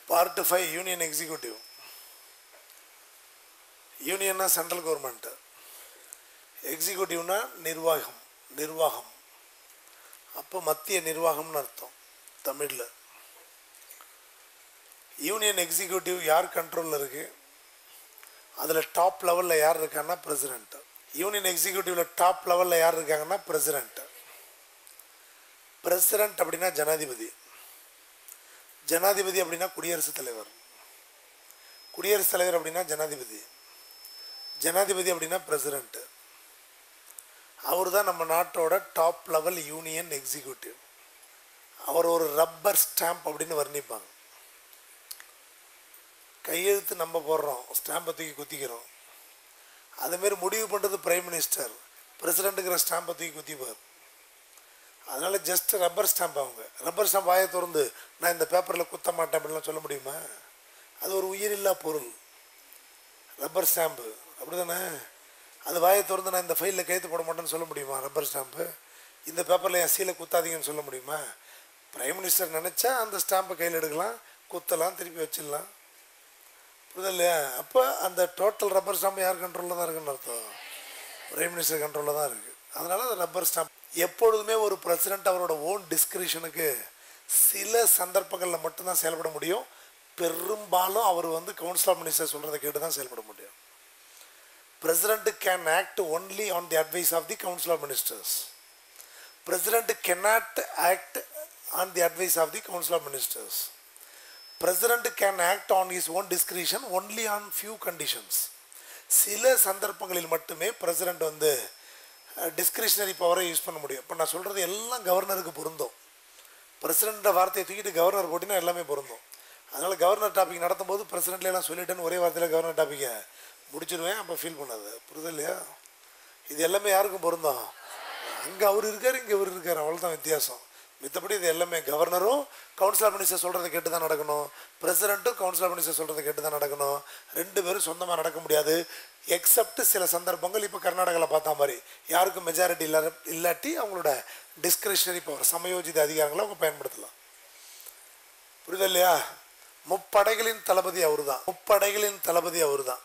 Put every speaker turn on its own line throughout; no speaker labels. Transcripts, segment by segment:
Part 5 Union Executive. Union na central government. Executive na நிர்வாகம். அப்போ மத்திய நிர்வாகம்னு அர்த்தம் தமிழ்ல. யூனியன் எக்ஸிக்யூட்டிவ் யார் கண்ட்ரோல்ல இருக்கு? அதுல டாப் லெவல்ல யார் இருக்காங்கன்னா பிரசிடென்ட். யூனியன் எக்ஸிக்யூட்டிவ்ல டாப் லெவல்ல யார் இருக்காங்கன்னா பிரசிடென்ட். பிரசிடென்ட் அப்படின்னா ஜனாதிபதி. ஜனாதிபதி அப்படின்னா குடியரசுத் தலைவர். குடியரசுத் தலைவர் அப்படின்னா ஜனாதிபதி. ஜனாதிபதி அப்படின்னா பிரசிடென்ட். அவர் தான் நம்ம நாட்டோட டாப் லெவல் யூனியன் எக்ஸிக்யூட்டிவ். அவர் ஒரு ரப்பர் ஸ்டாம்ப் அப்படின்னு வர்ணிப்பாங்க. கையெழுத்து நம்ம போடுறோம், ஸ்டாம்பை தூக்கி குத்திக்கிறோம். அதுமாரி முடிவு பண்ணுறது பிரைம் மினிஸ்டர். பிரசிடென்ட்டுங்கிற ஸ்டாம்பை தூக்கி குத்திப்பார். அதனால் ஜஸ்ட் ரப்பர் ஸ்டாம்ப். அவங்க ரப்பர் ஸ்டாம்ப் வாயை திறந்து நான் இந்த பேப்பரில் குத்த மாட்டேன் அப்படின்லாம் சொல்ல முடியுமா? அது ஒரு உயிரில்லா பொருள். ரப்பர் ஸ்டாம்பு அப்படி தானே? அது வாயை திறந்து நான் இந்த ஃபைலில் கையெழுத்து போட மாட்டேன்னு சொல்ல முடியுமா? Rubber stamp. இந்த பேப்பரில் என் சீலை குத்தாதீங்கன்னு சொல்ல முடியுமா? பிரைம் மினிஸ்டர் நினச்சா அந்த ஸ்டாம்பை கையில் எடுக்கலாம், குத்தலாம், திருப்பி வச்சிடலாம். புரியுது இல்லையா? அப்போ அந்த டோட்டல் ரப்பர் ஸ்டாம்ப் யார் கண்ட்ரோலில் தான் இருக்குன்னு அர்த்தம்? பிரைம் மினிஸ்டர் கண்ட்ரோலில் தான் இருக்குது. அதனால் அது ரப்பர் ஸ்டாம்ப். எப்பொழுதுமே ஒரு பிரசிடென்ட் அவரோட ஓன் டிஸ்கிரிஷனுக்கு சில சந்தர்ப்பங்களில் மட்டும்தான் செயல்பட முடியும். பெரும்பாலும் அவர் கவுன்சில் ஆஃப் மினிஸ்டர் சொல்கிறத கேட்டு தான் செயல்பட முடியும். President can act only on the advice of the Council of Ministers. President cannot act on the advice of the Council of Ministers. President can act on his own discretion only on few conditions. சில சந்தர்ப்பங்களில் மட்டுமே president discretionary பவரை use பண்ண முடியும். இப்போ நான் சொல்கிறது எல்லாம் கவர்னருக்கு பொருந்தும். பிரசிடென்ட் வார்த்தையை தூக்கிட்டு கவர்னர் போட்டினா எல்லாமே பொருந்தும். அதனால் கவர்னர் டாபிக் நடத்தும் போது பிரசிடென்ட்லாம் சொல்லிட்டேன்னு ஒரே வார்த்தையில் கவர்னர் டாப்பிக்கை முடிச்சிடுவேன். அப்போ ஃபீல் பண்ணாது. புரியுது இல்லையா? இது எல்லாமே யாருக்கும் பொருந்தோம். அங்கே அவர் இருக்கார், இங்கே இவர் இருக்கார், அவ்வளோதான் வித்தியாசம். மித்தபடி இது எல்லாமே கவர்னரும் கவுன்சில் ஆஃப் மினிஸ்டர் சொல்கிறத கேட்டு தான் நடக்கணும். பிரசிடென்ட்டும் கவுன்சில் ஆஃப் மினிஸ்டர் சொல்கிறத கேட்டு தான் நடக்கணும். ரெண்டு பேரும் சொந்தமாக நடக்க முடியாது. எக்ஸப்ட் சில சந்தர்ப்பங்கள் இப்போ கர்நாடகாவில் பார்த்தா மாதிரி யாருக்கும் மெஜாரிட்டி இல்லாட்டி அவங்களோட டிஸ்கிரிஷனரி பவர், சமயோஜித அதிகாரங்களை அவங்க பயன்படுத்தலாம். புரியுது இல்லையா? முப்படைகளின் தளபதி அவர் தான். முப்படைகளின் தளபதி அவர் தான்.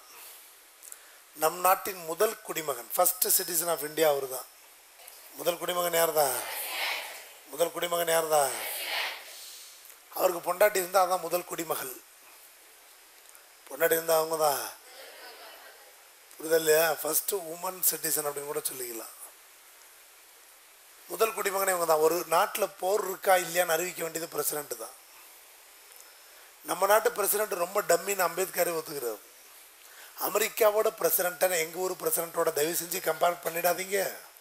நம் நாட்டின் முதல் குடிமகன், ஃபர்ஸ்ட் சிட்டிசன் ஆஃப் இந்தியா அவர் தான். முதல் குடிமகன் யார் தான்? முதல் குடிமகன் யார் தான்? அவருக்கு பொண்டாட்டி இருந்தால் அதான் முதல் குடிமகள். பொண்டாட்டி இருந்தால் அவங்க தான். புரியுது இல்லையா? ஃபர்ஸ்ட் உமன் சிட்டிசன் அப்படின்னு கூட சொல்லிக்கலாம். முதல் குடிமகனே இவங்க தான். ஒரு நாட்டில் போர் இருக்கா இல்லையான்னு அறிவிக்க வேண்டியது பிரசிடென்ட் தான். நம்ம நாட்டு பிரசிடென்ட் ரொம்ப டம்மின்னு அம்பேத்கரே ஒத்துக்கிறார். அமெரிக்காவோட பிரசிடென்ட்டை எங்கள் ஊர் பிரசிடென்ட்டோட தயவு செஞ்சு கம்பேர் பண்ணிடாதீங்க.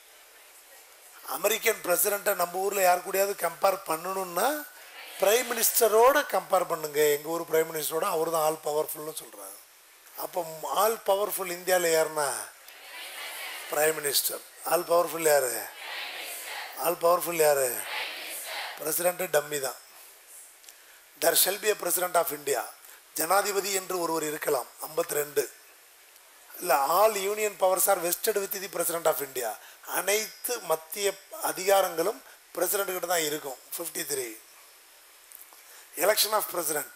அமெரிக்கன் பிரசிடென்ட்டை நம்ம ஊரில் யார் கூடயாவது கம்பேர் பண்ணணுன்னா பிரைம் மினிஸ்டரோட கம்பேர் பண்ணுங்க. எங்கள் ஊர் பிரைம் மினிஸ்டரோட அவர் தான் ஆல் பவர்ஃபுல்னு சொல்கிறாங்க. அப்போ ஆல் பவர்ஃபுல் இந்தியாவில் யாருன்னா பிரைம் மினிஸ்டர். ஆல் பவர்ஃபுல் யார்? ஆல் பவர்ஃபுல் யார்? பிரசிடென்ட்டு டம்மி தான். there shall be a president of India. ஜனாதிபதி என்று ஒருவர் இருக்கலாம். 52 இல்லை, all union powers are vested with the president of India. அனைத்து மத்திய அதிகாரங்களும் பிரசிடென்ட் கிட்ட தான் இருக்கும். 53 election of president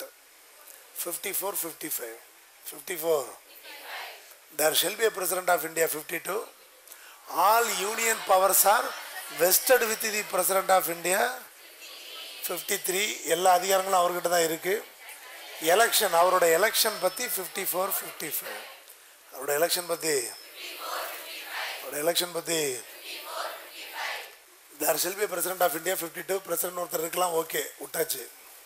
54 55 54 there shall be a president of India. 52 all union powers are vested with the president of India. 53 எல்லா அதிகாரங்களும் அவர்கிட்ட தான் இருக்குது. எலெக்ஷன், அவரோட எலெக்ஷன் பற்றி 54 55 அவரோட எலெக்ஷன் பற்றி there shall be a president of India. 52 president ஒருத்தர் இருக்கலாம். ஓகே, விட்டாச்சு.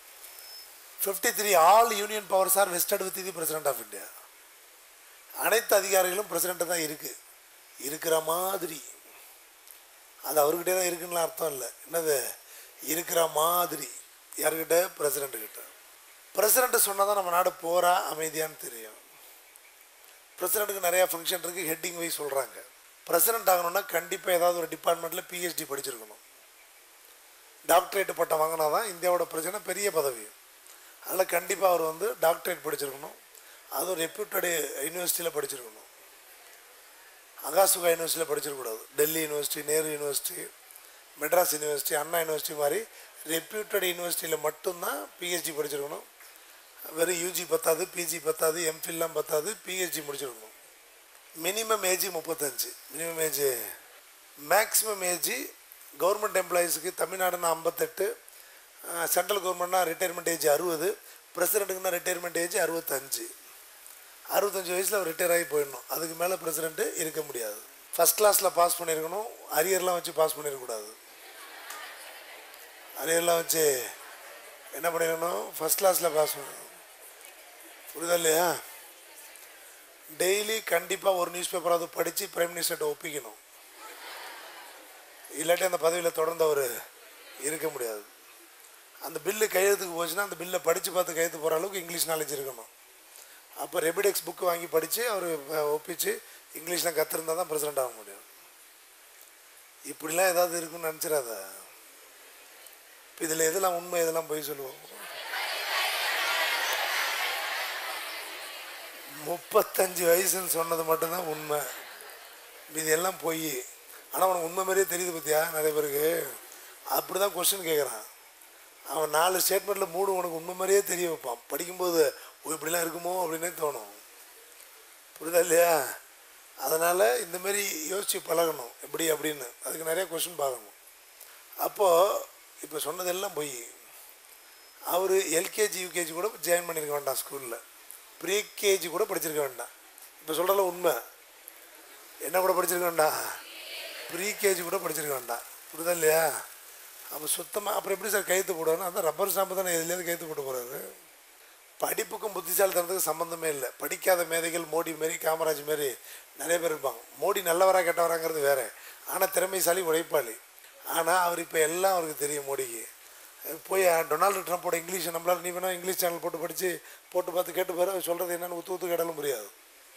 53 all union powers are vested with the president of India. அனைத்து அதிகாரிகளும் பிரசிடென்ட் தான் இருக்கிற மாதிரி. அது அவர்கிட்டே தான் இருக்குன்னு அர்த்தம் இல்லை. என்னது இருக்கிற மாதிரி? யார்கிட்ட? பிரசிடென்ட் கிட்ட. பிரசிடென்ட் சொன்னால் தான் நம்ம நாடு போரா அமைதியான்னு தெரியும். பிரசிடென்ட்டுக்கு நிறையா ஃபங்க்ஷன் இருக்குது. ஹெட்டிங் வைஸ் சொல்கிறாங்க. பிரசிடென்ட் ஆகணும்னா கண்டிப்பாக ஏதாவது ஒரு டிபார்ட்மெண்ட்டில் பிஹெச்டி படிச்சிருக்கணும். டாக்டரேட் பட்டம் வாங்கினா தான் இந்தியாவோட பிரச்சனை பெரிய பதவி. அதில் கண்டிப்பாக அவர் டாக்டரேட் படிச்சிருக்கணும். அது ஒரு ரெப்யூட்டடு யூனிவர்சிட்டியில் படிச்சிருக்கணும். அகாசுகா யூனிவர்சிட்டியில் படிச்சிருக்கக்கூடாது. Delhi university, Nehru university, Madras university, Anna university மாதிரி ரெப்யூட்டட் யூனிவர்சிட்டியில் மட்டும்தான் பிஹெச்டி படிச்சிருக்கணும். வெறும் யூஜி பத்தாது, பிஜி பத்தாது, எம்ஃபில்லாம் பத்தாது, பிஹெச்டி முடிச்சிருக்கணும். Minimum age 35. Minimum age. Maximum age government எம்ப்ளாயீஸுக்கு தமிழ்நாடுனா 58, central கவர்மெண்ட்னா retirement age 60, பிரசிடெண்ட்டுக்குன்னா retirement age 65. 65 வயசில் அவர் ரிட்டையர் ஆகி போயிடணும். அதுக்கு மேலே பிரசிடெண்ட்டு இருக்க முடியாது. ஃபஸ்ட் கிளாஸில் பாஸ் பண்ணியிருக்கணும். அரியர்லாம் வச்சு பாஸ் பண்ணிடக்கூடாது. அரியர்லாம் வச்சு என்ன பண்ணிடணும்? ஃபஸ்ட் கிளாஸில் பாஸ் பண்ணணும். புரியுதா இல்லையா? டெய்லி கண்டிப்பாக ஒரு நியூஸ் பேப்பராவது படித்து பிரைம் மினிஸ்டர்கிட்ட ஒப்பிக்கணும். இல்லாட்டி அந்த பதவியில் தொடர்ந்து அவர் இருக்க முடியாது. அந்த பில்லு கையெழுத்துக்கு போச்சுன்னா அந்த பில்லை படித்து பார்த்து கையெழுத்து போகிற அளவுக்கு இங்கிலீஷ் நாலேஜ் இருக்கணும். அப்போ ரெபிடெக்ஸ் புக்கு வாங்கி படித்து அவர் ஒப்பிச்சு இங்கிலீஷ்லாம் கற்றுருந்தால் தான் பிரசிடெண்ட் ஆக முடியும். இப்படிலாம் ஏதாவது இருக்குன்னு நினச்சிடாத. இப்போ இதில் எதெல்லாம் உண்மை, எதெல்லாம் போய் சொல்லுவோம். 35 வயசுன்னு சொன்னது மட்டும்தான் உண்மை, இது எல்லாம் போய். ஆனால் அவனுக்கு உண்மை மாதிரியே தெரியுது பற்றியா நிறைய பேருக்கு. அப்படி தான் கொஸ்டின் கேட்குறான். அவன் 4 ஸ்டேட்மெண்ட்டில் 3 உனக்கு உண்மை மாதிரியே தெரிய வைப்பான். படிக்கும்போது இப்படிலாம் இருக்குமோ அப்படின்னே தோணும். புரியுதா இல்லையா? அதனால் இந்தமாரி யோசித்து பழகணும் எப்படி அப்படின்னு. அதுக்கு நிறைய கொஸ்டின் பார்க்கணும். அப்போது இப்போ சொன்னதெல்லாம் போய். அவர் எல்கேஜி யூகேஜி கூட ஜாயின் பண்ணியிருக்க வேண்டாம் ஸ்கூலில். ப்ரீகேஜி கூட படிச்சிருக்க வேண்டாம். இப்போ சொல்கிறல உண்மை. என்ன கூட படிச்சிருக்க வேண்டாம்? ப்ரீகேஜி கூட படிச்சிருக்க வேண்டாம். புரியுதா இல்லையா? அப்போ சுத்தமாக அப்புறம் எப்படி சார் கையெழுத்து போடுவாருன்னா அந்த ரப்பர் ஸ்டாம்பு தானே எதுலேயாவது கையெழுத்து போட்டு போகிறாரு. படிப்புக்கும் புத்திசாலித்தனத்துக்கும் சம்மந்தமே இல்லை. படிக்காத மேதைகள் மோடி மாரி காமராஜ் மாரி நிறைய பேர் இருப்பாங்க. மோடி நல்லவராக கெட்டவராங்கிறது வேறு. ஆனால் திறமைசாலி, உழைப்பாளி. ஆனால் அவர் இப்போ எல்லாம் அவருக்கு தெரியும். மோடிக்கு போய் டொனால்டு ட்ரம்ப்போட இங்கிலீஷை நம்மளால் நீ வேணால் இங்கிலீஷ் சேனல் போட்டு படித்து போட்டு பார்த்து கேட்டு பாரு. அவர் சொல்கிறது என்னென்னு ஊற்று கேட்டாலும் புரியாது.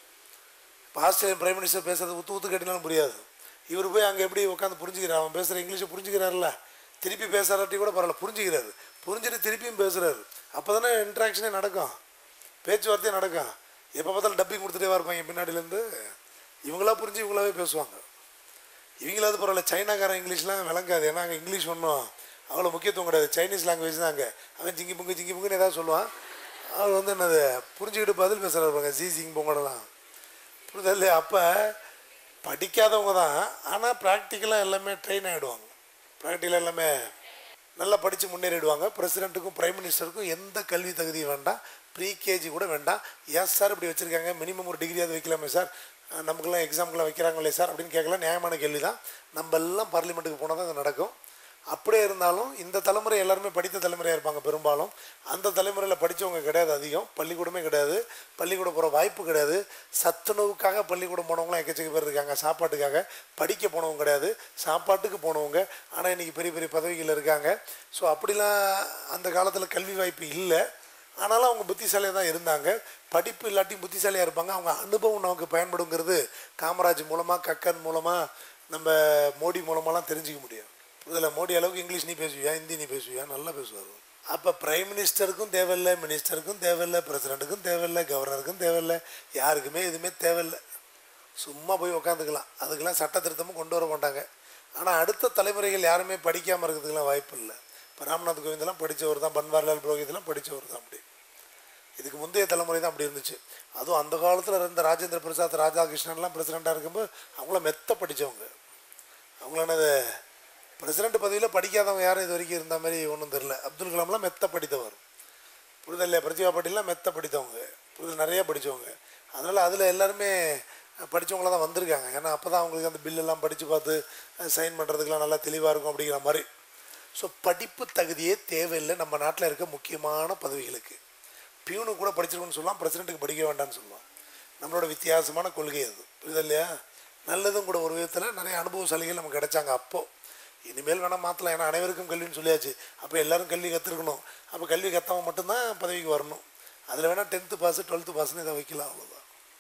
இப்போ ஆஸ்திரேலியன் பிரைம் மினிஸ்டர் பேசுகிறது ஊற்று கேட்டாலும் புரியாது. இவர் போய் அங்கே எப்படி உட்காந்து புரிஞ்சுக்கிறார்? அவன் பேசுகிற இங்கிலீஷை புரிஞ்சுக்கிறாருல்ல. திருப்பி பேசுகிறாட்டி கூட பரவாயில்ல, புரிஞ்சுக்கிறாரு. புரிஞ்சுட்டு திருப்பியும் பேசுகிறாரு. அப்போ தானே இன்ட்ராக்ஷனே நடக்கும், பேச்சுவார்த்தையே நடக்கும். எப்போ பார்த்தாலும் டப்பிங் கொடுத்துட்டே இருப்பாங்க பின்னாடியிலேருந்து. இவங்களா புரிஞ்சு இவங்களாவே பேசுவாங்க. இவங்களாவது பரவாயில்ல. சைனாக்காரன் இங்கிலீஷ்லாம் விளங்காது. ஏன்னா அங்கே இங்கிலீஷ் ஒன்றும் அவ்வளோ முக்கியத்துவம் கிடையாது. சைனீஸ் லாங்குவேஜ் தான் அங்கே. அவன் ஜிங்கி புங்குன்னு ஏதாவது சொல்லுவான். அவர் வந்து என்னது புரிஞ்சுக்கிட்டு பதில் பேசுகிறாருப்பாங்க. ஜிங் பொங்கடலாம். புரியுதா இல்லையா? அப்போ படிக்காதவங்க தான். ஆனால் ப்ராக்டிக்கலாக எல்லாமே ட்ரெயின் ஆகிடுவாங்க. ப்ராக்டிக்கலாக எல்லாமே நல்லா படித்து முன்னேறிடுவாங்க. பிரசிடெண்ட்டுக்கும் பிரைம் மினிஸ்டருக்கும் எந்த கல்வி தகுதியும் வேண்டாம். ப்ரீகேஜி கூட வேண்டாம். ஏன் சார் இப்படி வச்சுருக்காங்க? மினிமம் ஒரு டிகிரியாவது வைக்கலாமே சார், நமக்குலாம் எக்ஸாமுக்குலாம் வைக்கிறாங்களே சார் அப்படின்னு கேட்கலாம். நியாயமான கேள்வி தான். நம்ம எல்லாம் பார்லிமெண்ட்டுக்கு போனால் தான் அது நடக்கும். அப்படியே இருந்தாலும் இந்த தலைமுறை எல்லாருமே படித்த தலைமுறையாக இருப்பாங்க பெரும்பாலும். அந்த தலைமுறையில் படித்தவங்க கிடையாது அதிகம். பள்ளிக்கூடமே கிடையாது. பள்ளிக்கூடம் போகிற வாய்ப்பு கிடையாது. சத்துணவுக்காக பள்ளிக்கூடம் போனவங்களாம் எக்கச்சக்க பேர் இருக்காங்க. சாப்பாட்டுக்காக படிக்க போனவங்க கிடையாது, சாப்பாட்டுக்கு போனவங்க. ஆனால் இன்றைக்கி பெரிய பெரிய பதவிகள் இருக்காங்க. ஸோ அப்படிலாம் அந்த காலத்தில் கல்வி வாய்ப்பு இல்லை. ஆனாலும் அவங்க புத்திசாலியாக தான் இருந்தாங்க. படிப்பு இல்லாட்டியும் புத்திசாலியாக இருப்பாங்க. அவங்க அனுபவம் நமக்கு பயன்படுங்கிறது காமராஜ் மூலமாக, கக்கன் மூலமாக, நம்ம மோடி மூலமாலாம் தெரிஞ்சிக்க முடியும். இதில் மோடி அளவுக்கு இங்கிலீஷ் நீ பேசுவியா, ஹிந்தி நீ பேசுவியா, நல்லா பேசுவார். அப்போ பிரைம் மினிஸ்டருக்கும் தேவையில்லை, மினிஸ்டருக்கும் தேவையில்லை, பிரசிடெண்ட்டுக்கும் தேவையில்லை, கவர்னருக்கும் தேவையில்லை, யாருக்குமே எதுவுமே தேவையில்லை. சும்மா போய் உக்காந்துக்கலாம். அதுக்கெல்லாம் சட்ட திருத்தமும் கொண்டு வர மாட்டாங்க. ஆனால் அடுத்த தலைமுறைகள் யாருமே படிக்காமல் இருக்கிறதுக்கெலாம் வாய்ப்பு இல்லை. இப்போ ராம்நாத் கோவிந்தெல்லாம் படித்தவர் தான், பன்வாரிலால் புரோஹித்லாம் படித்தவர் தான். அப்படி இதுக்கு முந்தைய தலைமுறை தான் அப்படி இருந்துச்சு. அதுவும் அந்த காலத்தில் இருந்த ராஜேந்திர பிரசாத், ராதாகிருஷ்ணன்லாம் பிரசிடெண்ட்டாக இருக்கும்போது அவங்களாம் மெத்த படித்தவங்க. அவங்களானது பிரசிடெண்ட் பதவியில் படிக்காதவங்க யாரும் இது வரைக்கும் இருந்த மாதிரி ஒன்றும் தெரில. அப்துல் கலாம்லாம் மெத்த படித்தவர். புரிதல் இல்லையா? பிரதிபா பாட்டீல்லாம் மெத்த படித்தவங்க. புரிதல் நிறையா படித்தவங்க. அதனால் அதில் எல்லாருமே படித்தவங்களாக தான் வந்திருக்காங்க. ஏன்னா அப்போ தான் அவங்களுக்கு அந்த பில்லெல்லாம் படித்து பார்த்து சைன் பண்ணுறதுக்கெலாம் நல்லா தெளிவாக இருக்கும் அப்படிங்கிற மாதிரி. ஸோ படிப்பு தகுதியே தேவையில்லை நம்ம நாட்டில் இருக்க முக்கியமான பதவிகளுக்கு. பியூனுக்கு கூட படிச்சிருக்கணும்னு சொல்லலாம், பிரசிடெண்ட்டுக்கு படிக்க வேண்டாம்னு சொல்லலாம். நம்மளோட வித்தியாசமான கொள்கை அது. புரியுதல் இல்லையா? நல்லதும் கூட ஒரு விதத்தில் நிறைய அனுபவசாலிகள் நமக்கு கிடைச்சாங்க. அப்போது இனிமேல் வேணால் மாற்றலாம். ஏன்னா அனைவருக்கும் கல்வின்னு சொல்லியாச்சு. அப்போ எல்லோரும் கல்வி கற்றுருக்கணும். அப்போ கல்வி கற்றவங்க மட்டும்தான் பதவிக்கு வரணும். அதில் வேணால் 10th பாஸ் 12th பாஸ்ன்னு இதை வைக்கலாம், அவ்வளோதான்.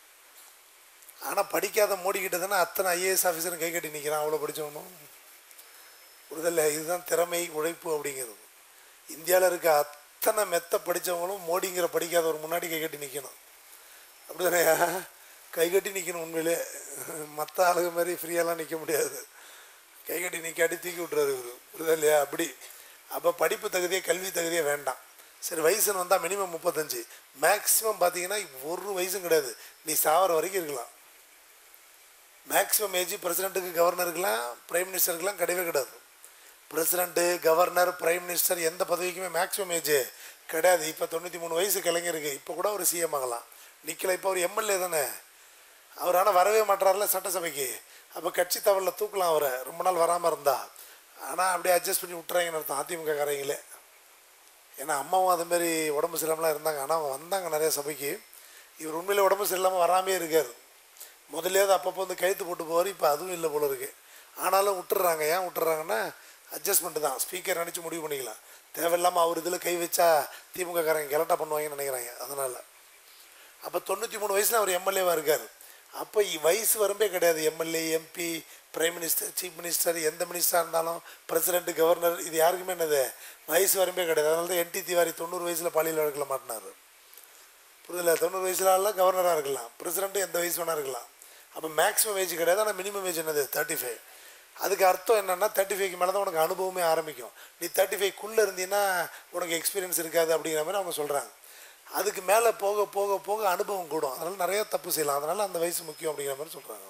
ஆனால் படிக்காத மோடிக்கிட்ட தானே அத்தனை ஐஏஎஸ் ஆஃபீஸரும் கை கட்டி நிற்கிறான், அவ்வளோ படித்தவனும். புரிதல்ல? இதுதான் திறமை, உழைப்பு அப்படிங்கிறது. இந்தியாவில் இருக்க அத்தனை மெத்த படித்தவங்களும் மோடிங்கிற படிக்காத ஒரு முன்னாடி கை கட்டி நிற்கணும். அப்படி தானே? கை கட்டி நிற்கணும். உண்மையிலே மற்ற ஆளுக மாதிரி ஃப்ரீயெல்லாம் நிற்க முடியாது. கை கட்டி நிற்காட்டி தூக்கி விட்றாரு இவர். புரிதல் இல்லையா? அப்படி அப்போ படிப்பு தகுதியே கல்வி தகுதியே வேண்டாம். சரி வயசுன்னு வந்தால் மினிமம் 35, மேக்ஸிமம் பார்த்தீங்கன்னா ஒரு வயசும் கிடையாது, நீ சாவர வரைக்கும் இருக்கலாம். மேக்ஸிமம் ஏஜ் பிரசிடெண்ட்டுக்கு கவர்னருக்கெலாம் பிரைம் மினிஸ்டருக்கெலாம் கிடையவே கிடையாது. பிரசிடெண்ட்டு கவர்னர் பிரைம் மினிஸ்டர் எந்த பதவிக்குமே மேக்ஸிமம் ஏஜ் கிடையாது. இப்போ 93 வயசு கலைஞருக்கு இப்போ கூட ஒரு சிஎம் ஆகலாம், நிற்கல. இப்போ அவர் எம்எல்ஏ தானே அவர், ஆனால் வரவே மாட்டார்ல சட்டசபைக்கு. அப்போ கட்சி தவறில் தூக்கலாம் அவரை, ரொம்ப நாள் வராமல் இருந்தா. ஆனால் அப்படியே அட்ஜஸ்ட் பண்ணி விட்டுறாங்கன்னு அர்த்தம் அதிமுக காரங்களே. ஏன்னா அம்மாவும் அதுமாரி உடம்பு சரியில்லாமலாம் இருந்தாங்க, ஆனால் வந்தாங்க நிறைய சபைக்கு. இவர் உண்மையிலே உடம்பு சரியில்லாமல் வராமே இருக்கார். முதல்லையாவது அப்பப்போ வந்து கைத்து போட்டு போவார், இப்போ அதுவும் இல்லை போல இருக்குது. ஆனாலும் விட்டுறாங்க. ஏன் விட்டுறாங்கன்னா அட்ஜஸ்ட்மெண்ட்டு தான், ஸ்பீக்கர் நினச்சி முடிவு பண்ணிக்கலாம். தேவையில்லாமல் அவர் இதில் கை வச்சா திமுக காரங்க கலட்டாக பண்ணுவாங்கன்னு நினைக்கிறாங்க. அதனால் அப்போ 93 வயசில் அவர் எம்எல்ஏவாக இருக்கார். அப்போ வயசு வரம்பே கிடையாது. MLA, MP, prime minister, chief minister, எந்த மினிஸ்டராக இருந்தாலும், பிரசிடெண்ட்டு, கவர்னர், இது யாருக்குமே என்னது வயசு வரம்பே கிடையாது. அதனால தான் என்டி திவாரி 90 வயசில் பாலியல் வழக்கில் மாட்டினார். புரிதல? 90 வயசுல கவர்னராக இருக்கலாம், பிரசிடெண்ட்டு எந்த வயசு வேணா இருக்கலாம். அப்போ மேக்ஸிமம் ஏஜ் கிடையாது, ஆனால் மினிமம் ஏஜ் என்னது 35. அதுக்கு அர்த்தம் என்னென்னா 35க்கு மேலே தான் உனக்கு அனுபவமே ஆரம்பிக்கும். நீ 35க்குள்ளே இருந்தீங்கன்னா உனக்கு எக்ஸ்பீரியன்ஸ் இருக்காது அப்படிங்கிற மாதிரி அவங்க சொல்கிறாங்க. அதுக்கு மேலே போக போக போக அனுபவம் கூடும், அதனால் நிறையா தப்பு செய்யலாம். அதனால் அந்த வயசு முக்கியம் அப்படிங்கிற மாதிரி சொல்கிறாங்க.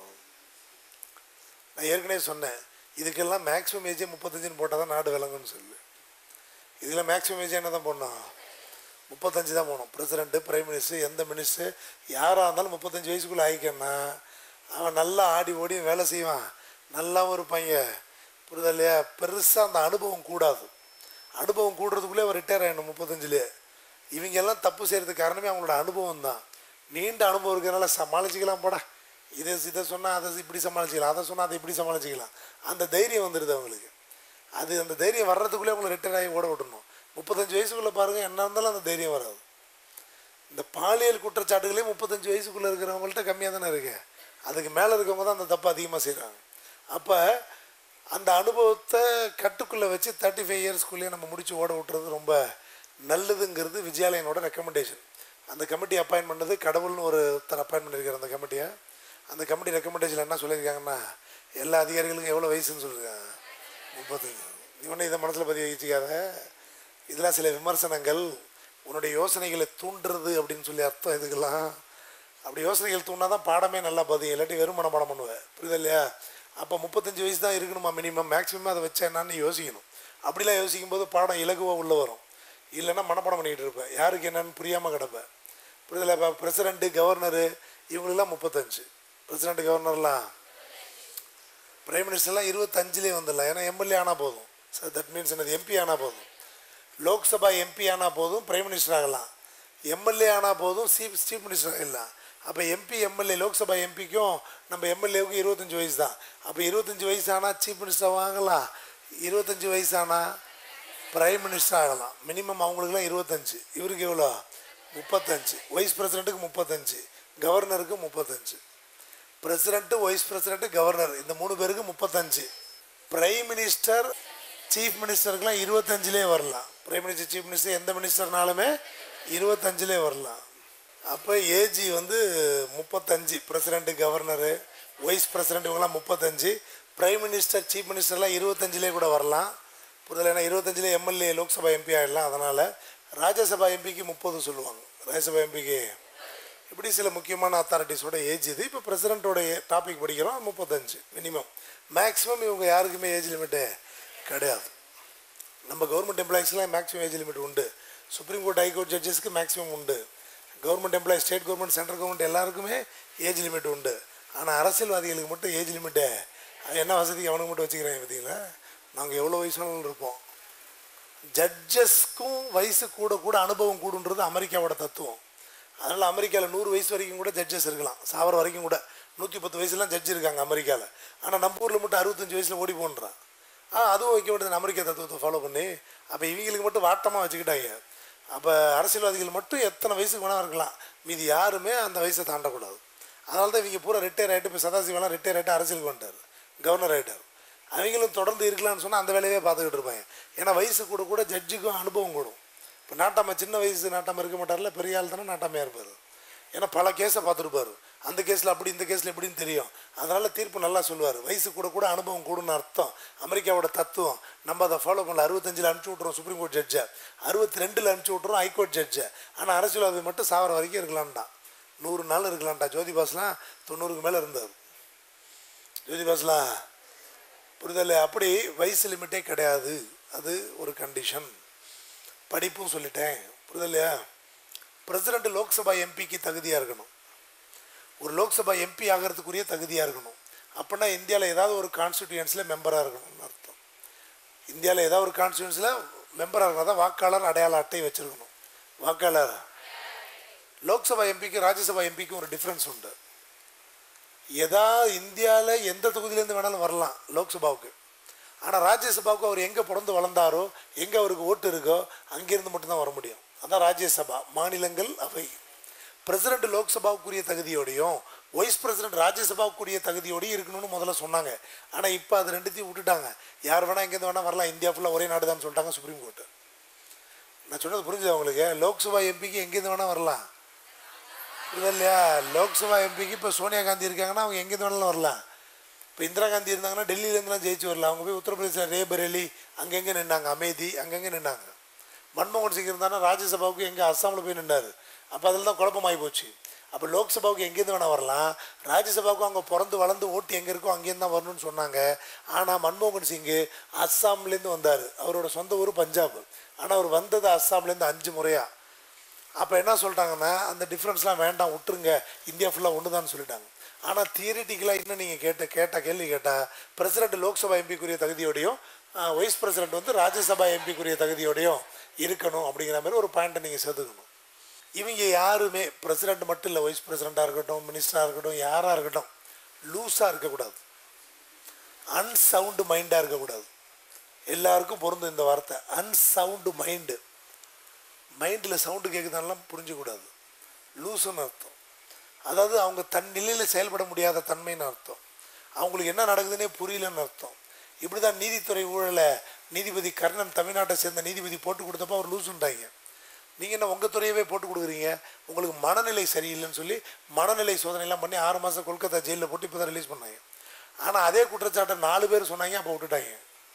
நான் ஏற்கனவே சொன்னேன், இதுக்கெல்லாம் மேக்ஸிமம் ஏஜே 35ன்னு போட்டால் தான் நாடு விளங்குன்னு சொல்லு. இதில் மேக்ஸிமம் ஏஜ் என்ன தான் போடணும், 35 தான் போகணும். பிரசிடெண்ட்டு, பிரைம் மினிஸ்டர், எந்த மினிஸ்டர் யாராக இருந்தாலும் 35 வயசுக்குள்ளே ஆகிக்கன்னா அவன் நல்லா ஆடி ஓடி வேலை செய்வான், நல்லா ஒரு பையன். புரிதல் இல்லையா? பெருசாக அந்த அனுபவம் கூடாது. அனுபவம் கூடுறதுக்குள்ளே அவன் ரிட்டையர் ஆகிடணும் 35லே. இவங்க எல்லாம் தப்பு செய்கிறதுக்கு காரணமே அவங்களோட அனுபவம் தான். நீண்ட அனுபவம் இருக்கிறதுனால சமாளிச்சிக்கலாம், போட இதை சொன்னால் அதை இப்படி சமாளிச்சிக்கலாம், அதை சொன்னால் அதை இப்படி சமாளிச்சிக்கலாம். அந்த தைரியம் வந்துடுது அவங்களுக்கு. அந்த தைரியம் வர்றதுக்குள்ளே அவங்களை ரிட்டையர் ஆகி ஓட விடணும். 35 வயசுக்குள்ளே பாருங்கள், என்ன இருந்தாலும் அந்த தைரியம் வராது. இந்த பாலியல் குற்றச்சாட்டுகளே 35 வயசுக்குள்ளே இருக்கிறவங்கள்ட்ட கம்மியாக தானே இருக்கு. அதுக்கு மேலே இருக்கவங்க தான் அந்த தப்பு அதிகமாக செய்கிறாங்க. அப்போ அந்த அனுபவத்தை கட்டுக்குள்ளே வச்சு 35 இயர்ஸ்க்குள்ளேயே நம்ம முடித்து ஓட விட்டுறது ரொம்ப நல்லதுங்கிறது விஜயாலயனோட ரெக்கமெண்டேஷன். அந்த கமிட்டி அப்பாயின் பண்ணது கடவுள்னு ஒருத்தர் அப்பாயின் பண்ணியிருக்கார் அந்த கமிட்டியை. அந்த கமிட்டி ரெக்கமெண்டேஷன் என்ன சொல்லியிருக்காங்கன்னா, எல்லா அதிகாரிகளுக்கும் எவ்வளோ வயசுன்னு சொல்லியிருக்காங்க, 35. இவனே இதை மனசில் பதிவு வச்சுக்காத, இதெல்லாம் சில விமர்சனங்கள், உன்னுடைய யோசனைகளை தூண்டுறது அப்படின்னு சொல்லி அர்த்தம் இதுக்கெல்லாம். அப்படி யோசனைகள் தூண்டா தான் பாடமே நல்லா பதியும், இல்லாட்டி வெறும் மனப்பாடம் பண்ணுவேன். புரியுது இல்லையா? அப்போ 35 வயசு தான் இருக்கணுமா மினிமம், மேக்ஸிமம் அதை வச்சா என்னான்னு யோசிக்கணும். அப்படிலாம் யோசிக்கும்போது பாடம் இலகுவாக உள்ளே வரும். இல்லைன்னா மனப்பாடம் பண்ணிக்கிட்டு இருப்பேன், யாருக்கு என்னன்னு புரியாமல் கிடப்பேன். புரியுதில்ல? இப்போ பிரசிடெண்ட்டு, கவர்னரு இவங்களெல்லாம் 35, பிரசிடெண்ட்டு கவர்னர்லாம். பிரைம் மினிஸ்டர்லாம் 25லேயே வந்துடலாம், ஏன்னா எம்எல்ஏ ஆனால் போதும். சார் தட் மீன்ஸ் என்னது, எம்பி ஆனால் போதும். லோக்சபா எம்பி ஆனால் போதும் பிரைம் மினிஸ்டர் ஆகலாம், எம்எல்ஏ ஆனால் போதும் சீஃப் மினிஸ்டர் ஆகலாம். அப்போ எம்பி, எம்எல்ஏ, லோக்சபா எம்பிக்கும் நம்ம எம்எல்ஏவுக்கும் 25 வயசு தான். அப்போ 25 வயசு ஆனால் சீஃப் மினிஸ்டர் ஆகலாம், 25 வயசு ஆனால் பிரைம் மினிஸ்டர் ஆகலாம். மினிமம் அவங்களுக்குலாம் 25, இவருக்கு எவ்வளோ 35. வைஸ் பிரசிடெண்ட்டுக்கு 35, கவர்னருக்கு 35. பிரசிடெண்ட்டு, வைஸ் பிரசிடெண்ட்டு, கவர்னர் இந்த 3 பேருக்கு 35. பிரைம் மினிஸ்டர், சீஃப் மினிஸ்டருக்குலாம் 25லே வரலாம். பிரைம் மினிஸ்டர், சீஃப் மினிஸ்டர் எந்த மினிஸ்டர்னாலுமே 25லே வரலாம். அப்போ ஏஜி வந்து 35, பிரசிடெண்ட்டு, கவர்னரு, வைஸ் பிரசிடெண்ட் இவங்கெல்லாம் 35. பிரைம் மினிஸ்டர், சீஃப் மினிஸ்டர்லாம் 25லே கூட வரலாம். புரிதல்? ஏன்னா 25லே எம்எல்ஏ, லோக்சபா எம்பி ஆகிடலாம். அதனால் ராஜ்யசபா எம்பிக்கு 30 சொல்லுவாங்க, ராஜ்யசபா எம்பிக்கு. இப்படி சில முக்கியமான அத்தாரிட்டிஸோட ஏஜ் இது. இப்போ பிரசிடெண்ட்டோட டாபிக் படிக்கிறோம், 35 மினிமம். மேக்ஸிமம் இவங்க யாருக்குமே ஏஜ் லிமிட்டு கிடையாது. நம்ம கவர்மெண்ட் எம்ப்ளாயிஸ்லாம் மேக்ஸிமம் ஏஜ் லிமிட் உண்டு. சுப்ரீம் கோர்ட், ஹைகோர்ட் ஜட்ஜஸ்க்கு மேக்ஸிமம் உண்டு. Government employees, state government, central government எல்லாருக்குமே ஏஜ் லிமிட் உண்டு. ஆனால் அரசியல்வாதிகளுக்கு மட்டும் ஏஜ் லிமிட்டு என்ன வசதிக்கு அவனுக்கு மட்டும் வச்சுக்கிறாங்க. பார்த்தீங்களா? நாங்கள் எவ்வளோ வயசானாலும் இருப்போம். ஜட்ஜஸ்க்கும் வயசு கூட கூட அனுபவம் கூடுன்றது அமெரிக்காவோட தத்துவம். அதனால் அமெரிக்காவில் 100 வயசு வரைக்கும் கூட ஜட்ஜஸ் இருக்கலாம், சாவர வரைக்கும் கூட. 110 வயசுலாம் ஜட்ஜ் இருக்காங்க அமெரிக்காவில். ஆனால் நம்ம ஊரில் மட்டும் 65 வயசில் ஓடி போன்றான். அதுவும் வைக்க வேண்டியது அமெரிக்கா தத்துவத்தை ஃபாலோ பண்ணி. அப்போ இவங்களுக்கு மட்டும் வாட்டமாக வச்சுக்கிட்டாங்க. அப்போ அரசியல்வாதிகள் மட்டும் எத்தனை வயசுக்கு வேணால் இருக்கலாம், மீதி யாருமே அந்த வயசை தாண்டக்கூடாது. அதனால தான் இவங்க பூரா ரிட்டையர் ஆகிட்டு, இப்போ சதாசிவெல்லாம் ரிட்டையர் ஆகிட்டு அரசியலுக்கு வந்துட்டார், கவர்னர் ஆகிட்டார். அவங்களும் தொடர்ந்து இருக்கலாம்னு சொன்னால் அந்த வேலையே பார்த்துக்கிட்டு இருப்பாங்க. ஏன்னா வயசு கூட கூட ஜட்ஜுக்கும் அனுபவம் கூடும். இப்போ நாட்டாமை சின்ன வயசு நாட்டாமல் இருக்க மாட்டார்ல, பெரிய ஆள் தானே நாட்டாமையாக இருப்பார். ஏன்னா பல கேஸை பார்த்துருப்பார். அந்த கேஸில் அப்படி இந்த கேஸில் எப்படின்னு தெரியும். அதனால் தீர்ப்பு நல்லா சொல்லுவார். வயசு கூட கூட அனுபவம் கூடுன்னு அர்த்தம். அமெரிக்காவோட தத்துவம். நம்ம அதை ஃபாலோ பண்ணல. 65 அனுப்பிச்சி விட்றோம் சுப்ரீம் கோர்ட் ஜட்ஜை, 62 அனுப்பிச்சி விட்றோம் ஹைகோர்ட் ஜட்ஜை. ஆனால் அரசியல்வாதி மட்டும் சாவர வரைக்கும் இருக்கலான்டா, 100 நாள் இருக்கலான்டா. ஜோதிபாஸ்லாம் 90க்கு மேலே இருந்தார். ஜோதிபாஸ்லாம் புரிதல். அப்படி வயசு லிமிட்டே கிடையாது, அது ஒரு கண்டிஷன். படிப்பும் சொல்லிட்டேன், புரிதலையா. பிரசிடெண்ட் லோக்சபா எம்பிக்கு தகுதியாக இருக்கணும். ஒரு லோக்சபா எம்பி ஆகிறதுக்குரிய தகுதியாக இருக்கணும். அப்படின்னா இந்தியாவில் ஏதாவது ஒரு கான்ஸ்டிடியூன்ஸில் மெம்பராக இருக்கணும்னு அர்த்தம். இந்தியாவில் ஏதாவது ஒரு கான்ஸ்டிடியூன்ஸில் மெம்பராக இருக்கணும். தான் வாக்காளர் அடையாள அட்டை வச்சுருக்கணும். வாக்காளர். லோக்சபா எம்பிக்கு ராஜ்யசபா எம்பிக்கும் ஒரு டிஃப்ரென்ஸ் உண்டு. இந்தியாவில் எந்த தொகுதியிலேருந்து வேணாலும் வரலாம் லோக்சபாவுக்கு. ஆனால் ராஜ்யசபாவுக்கு அவர் எங்கே பிறந்து வளர்ந்தாரோ, எங்கே அவருக்கு ஓட்டு இருக்கோ, அங்கேருந்து மட்டும்தான் வர முடியும். அதான் ராஜ்யசபா, மாநிலங்கள் அவை. பிரசிடெண்ட் லோக்சபாவுக்குரிய தகுதியோடையும் வைஸ் பிரசிடெண்ட் ராஜ்யசபாவுக்குரிய தகுதியோடையும் இருக்கணும்னு முதல்ல சொன்னாங்க. ஆனால் இப்போ அது ரெண்டுத்தையும் விட்டுட்டாங்க. யார் வேணால் எங்கேருந்து வேணால் வரலாம், இந்தியா ஃபுல்லாக ஒரே நாடு தான் சொல்லிட்டாங்க சுப்ரீம் கோர்ட்டு. நான் சொன்னது புரிஞ்சுது அவங்களுக்கு. லோக்சபா எம்பிக்கு எங்கேருந்து வேணால் வரலாம், புரியுதா இல்லையா. லோக்சபா எம்பிக்கு இப்போ சோனியா காந்தி இருக்காங்கன்னா அவங்க எங்கேருந்து வேணாலும் வரலாம். இப்போ இந்திரா காந்தி இருந்தாங்கன்னா டெல்லியிலேருந்துலாம் ஜெயிச்சு வரல. அவங்க போய் உத்தரப்பிரதேச ரேபரேலி அங்கங்கே நின்னாங்க, அமேதி அங்கங்கே நின்னாங்க. மன்மோகன் சிங் இருந்தாங்கன்னா ராஜ்யசபாவுக்கு எங்கே அஸ்ஸாமில் போய் நின்றார். அப்போ அதில் தான் குழப்பமாகி போச்சு. அப்போ லோக்சபாவுக்கு எங்கேருந்து வேணால் வரலாம், ராஜ்யசபாவுக்கும் அவங்க பிறந்து வளர்ந்து ஓட்டு எங்கே இருக்கோ அங்கேருந்து தான் வரணும்னு சொன்னாங்க. ஆனால் மன்மோகன் சிங்கு அஸ்ஸாம்லேருந்து வந்தார். அவரோட சொந்த ஊர் பஞ்சாப். ஆனால் அவர் வந்தது அஸ்ஸாம்லேருந்து 5 முறையாக. அப்போ என்ன சொல்லிட்டாங்கன்னா, அந்த டிஃப்ரென்ஸ்லாம் வேண்டாம், விட்டுருங்க, இந்தியா ஃபுல்லாக ஒன்று தான் சொல்லிட்டாங்க. ஆனால் தியரிட்டிக்கலாக இன்னும் நீங்கள் கேட்ட கேள்வி கேட்டால், பிரசிடெண்ட் லோக்சபா எம்பிக்குரிய தகுதியோடையும் வைஸ் பிரசிடெண்ட் வந்து ராஜ்யசபா எம்பிக்குரிய தகுதியோடையும் இருக்கணும் அப்படிங்கிற மாதிரி ஒரு பாயிண்ட்டை நீங்கள் சேர்த்துக்கணும். இவங்க யாருமே பிரசிடெண்ட் மட்டும் இல்லை, வைஸ் பிரசிடெண்ட்டாக இருக்கட்டும், மினிஸ்டராக இருக்கட்டும், யாராக இருக்கட்டும், லூஸாக இருக்கக்கூடாது, அன்சவுண்டு மைண்டாக இருக்கக்கூடாது. எல்லாருக்கும் பொருந்தும் இந்த வார்த்தை, அன்சவுண்டு மைண்டு. மைண்டில் சவுண்டு கேட்குதானலாம் புரிஞ்சக்கூடாது. லூஸுன்னு அர்த்தம். அதாவது அவங்க தன் நிலையில் செயல்பட முடியாத தன்மைன்னு அர்த்தம். அவங்களுக்கு என்ன நடக்குதுன்னே புரியலன்னு அர்த்தம். இப்படி தான் நீதித்துறை ஊழலை நீதிபதி கர்ணன், தமிழ்நாட்டை சேர்ந்த நீதிபதி போட்டு கொடுத்தப்போ அவர் லூஸுன்றாங்க. நீங்கள் என்ன உங்கள் துறையவே போட்டு கொடுக்குறீங்க, உங்களுக்கு மனநிலை சரியில்லைன்னு சொல்லி மனநிலை சோதனைலாம் பண்ணி 6 மாதம் கொல்கத்தா ஜெயிலில் போட்டு இப்போ தான் ரிலீஸ் பண்ணாங்க. ஆனால் அதே குற்றச்சாட்டை 4 பேர் சொன்னாங்க, அப்போ விட்டுட்டாங்க.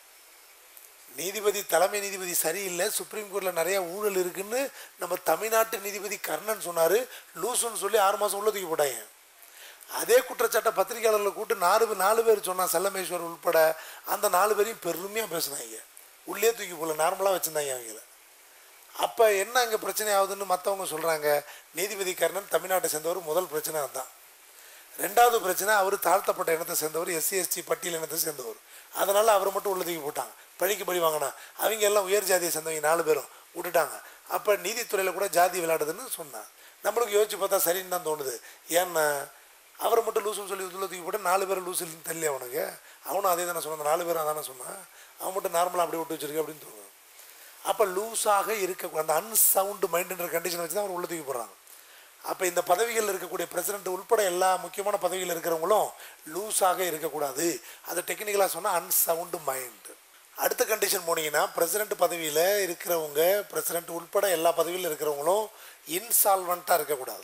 நீதிபதி, தலைமை நீதிபதி சரியில்லை, சுப்ரீம் கோர்ட்டில் நிறையா ஊழல் இருக்குன்னு நம்ம தமிழ்நாட்டு நீதிபதி கர்ணன் சொன்னார், லூசுன்னு சொல்லி 6 மாதம் உள்ள தூக்கி போட்டாங்க. அதே குற்றச்சாட்டை பத்திரிகையாளர்களை கூட்டு 4 பேர் சொன்னான், செல்லமேஸ்வர் உள்பட. அந்த 4 பேரையும் பெருமையாக பேசுனாங்க, உள்ளே தூக்கி போல நார்மலாக வச்சுருந்தாங்க அவங்கள. அப்போ என்ன அங்கே பிரச்சனை ஆகுதுன்னு மற்றவங்க சொல்கிறாங்க. நீதிபதி கர்ணன் தமிழ்நாட்டை சேர்ந்தவர், முதல் பிரச்சனை அதுதான். 2வது பிரச்சனை, அவர் தாழ்த்தப்பட்ட இனத்தை சேர்ந்தவர், SC ST பட்டியல் இனத்தை சேர்ந்தவர். அதனால் அவரை மட்டும் உள்ள தூக்கி போட்டாங்க, பழிக்கு பழி வாங்கினா. அவங்க எல்லாம் உயர் ஜாதியை சேர்ந்தவங்க 4 பேரும் விட்டுட்டாங்க. அப்போ நீதித்துறையில் கூட ஜாதி விளையாடுதுன்னு சொன்னான். நம்மளுக்கு யோசிச்சு பார்த்தா சரின்னு தான் தோணுது. ஏன்னா அவரை மட்டும் லூசுன்னு சொல்லி உள்ள தூக்கி போட்டு 4 பேர் லூசுன்னு தெரியல அவனுக்கு. அவனும் அதே தானே சொன்னான், 4 பேரும் அதானே சொன்னான். அவன் மட்டும் நார்மலாக அப்படி விட்டு வச்சிருக்கு அப்படின்னு தோணும். அப்போ லூஸாக இருக்க அந்த அன்சவுண்டு மைண்டுன்ற கண்டிஷன் வச்சு தான் அவர் உள்ள தூக்கி போடுறாங்க. அப்போ இந்த பதவிகளில் இருக்கக்கூடிய பிரசிடெண்ட் உள்பட எல்லா முக்கியமான பதவியில் இருக்கிறவங்களும் லூஸாக இருக்கக்கூடாது. அதை டெக்னிக்கலாக சொன்னால் அன்சவுண்டு மைண்டு. அடுத்த கண்டிஷன் போனீங்கன்னா, பிரசிடெண்ட் பதவியில் இருக்கிறவங்க, பிரசிடெண்ட் உள்பட எல்லா பதவியில் இருக்கிறவங்களும் இன்சால்வெண்ட்டாக இருக்கக்கூடாது.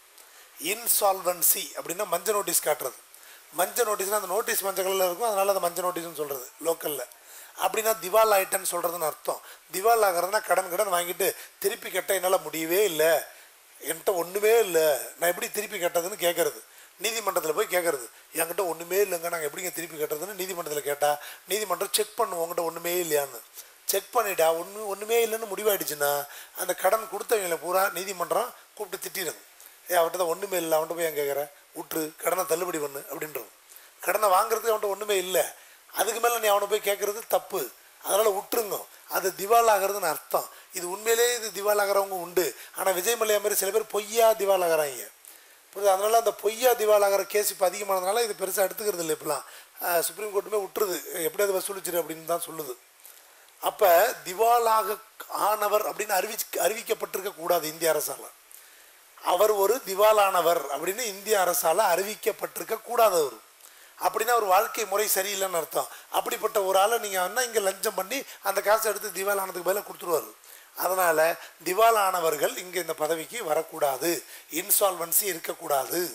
இன்சால்வன்சி அப்படின்னா மஞ்சள் நோட்டீஸ் காட்டுறது. மஞ்சள் நோட்டீஸ்னால் அந்த நோட்டீஸ் மஞ்சள் கலரில் இருக்கும், அதனால் அதை மஞ்சள் நோட்டீஸ்னு சொல்கிறது லோக்கலில். அப்படின்னா திவால் ஆயிட்டேன்னு சொல்கிறதுன்னு அர்த்தம். திவால் ஆகிறதுனா கடன் வாங்கிட்டு திருப்பி கட்ட என்னால் முடியவே இல்லை, என்கிட்ட ஒன்றுமே இல்லை, நான் எப்படி திருப்பி கட்டுறதுன்னு கேட்குறது. நீதிமன்றத்தில் போய் கேட்குறது, என்கிட்ட ஒன்றுமே இல்லைங்க, நாங்கள் எப்படிங்க திருப்பி கட்டுறதுன்னு நீதிமன்றத்தில் கேட்டால், நீதிமன்றம் செக் பண்ணுவோம் உங்கள்கிட்ட ஒன்றுமே இல்லையான்னு. செக் பண்ணிட்டா ஒன்றுமே இல்லைன்னு முடிவாயிடுச்சுன்னா அந்த கடன் கொடுத்தவங்களை பூரா நீதிமன்றம் கூப்பிட்டு திட்டிடுது. அவன்கிட்ட தான் ஒன்றுமே இல்லை, அவன்கிட்ட போய் என் கேட்குறேன், விட்டுரு, கடனை தள்ளுபடி பண்ணு அப்படின்றது. கடனை வாங்குறதுக்கு அவன்கிட்ட ஒன்றுமே இல்லை, அதுக்கு மேலே நீ அவனை போய் கேட்குறது தப்பு, அதனால் விட்டுருங்க. அது திவால் ஆகிறதுன்னு அர்த்தம். இது உண்மையிலேயே இது திவால் ஆகிறவங்க உண்டு. ஆனால் விஜய் மல்லையா மாதிரி சில பேர் பொய்யா திவால் ஆகிறாங்க, புரியுது. அதனால் அந்த பொய்யா திவால் ஆகிற கேஸ் இப்போ அதிகமானதுனால இது பெருசாக எடுத்துக்கிறது இல்லை. இப்போலாம் சுப்ரீம் கோர்ட்டுமே விட்டுருது, எப்படியாவது வசூலிச்சிரு அப்படின்னு தான் சொல்லுது. அப்போ திவாலாக ஆனவர் அப்படின்னு அறிவிக்கப்பட்டிருக்க கூடாது இந்திய அரசால். அவர் ஒரு திவாலானவர் அப்படின்னு இந்திய அரசால் அறிவிக்கப்பட்டிருக்க கூடாதவர். அப்படின்னா ஒரு வாழ்க்கை முறை சரியில்லைன்னு அர்த்தம். அப்படிப்பட்ட ஒரு ஆளை நீங்கள் என்ன இங்கே லஞ்சம் பண்ணி அந்த காசை எடுத்து திவாலானதுக்கு பதிலாக கொடுத்துருவார். அதனால் திவாலானவர்கள் இங்கே இந்த பதவிக்கு வரக்கூடாது, இன்சால்வன்சி இருக்கக்கூடாது.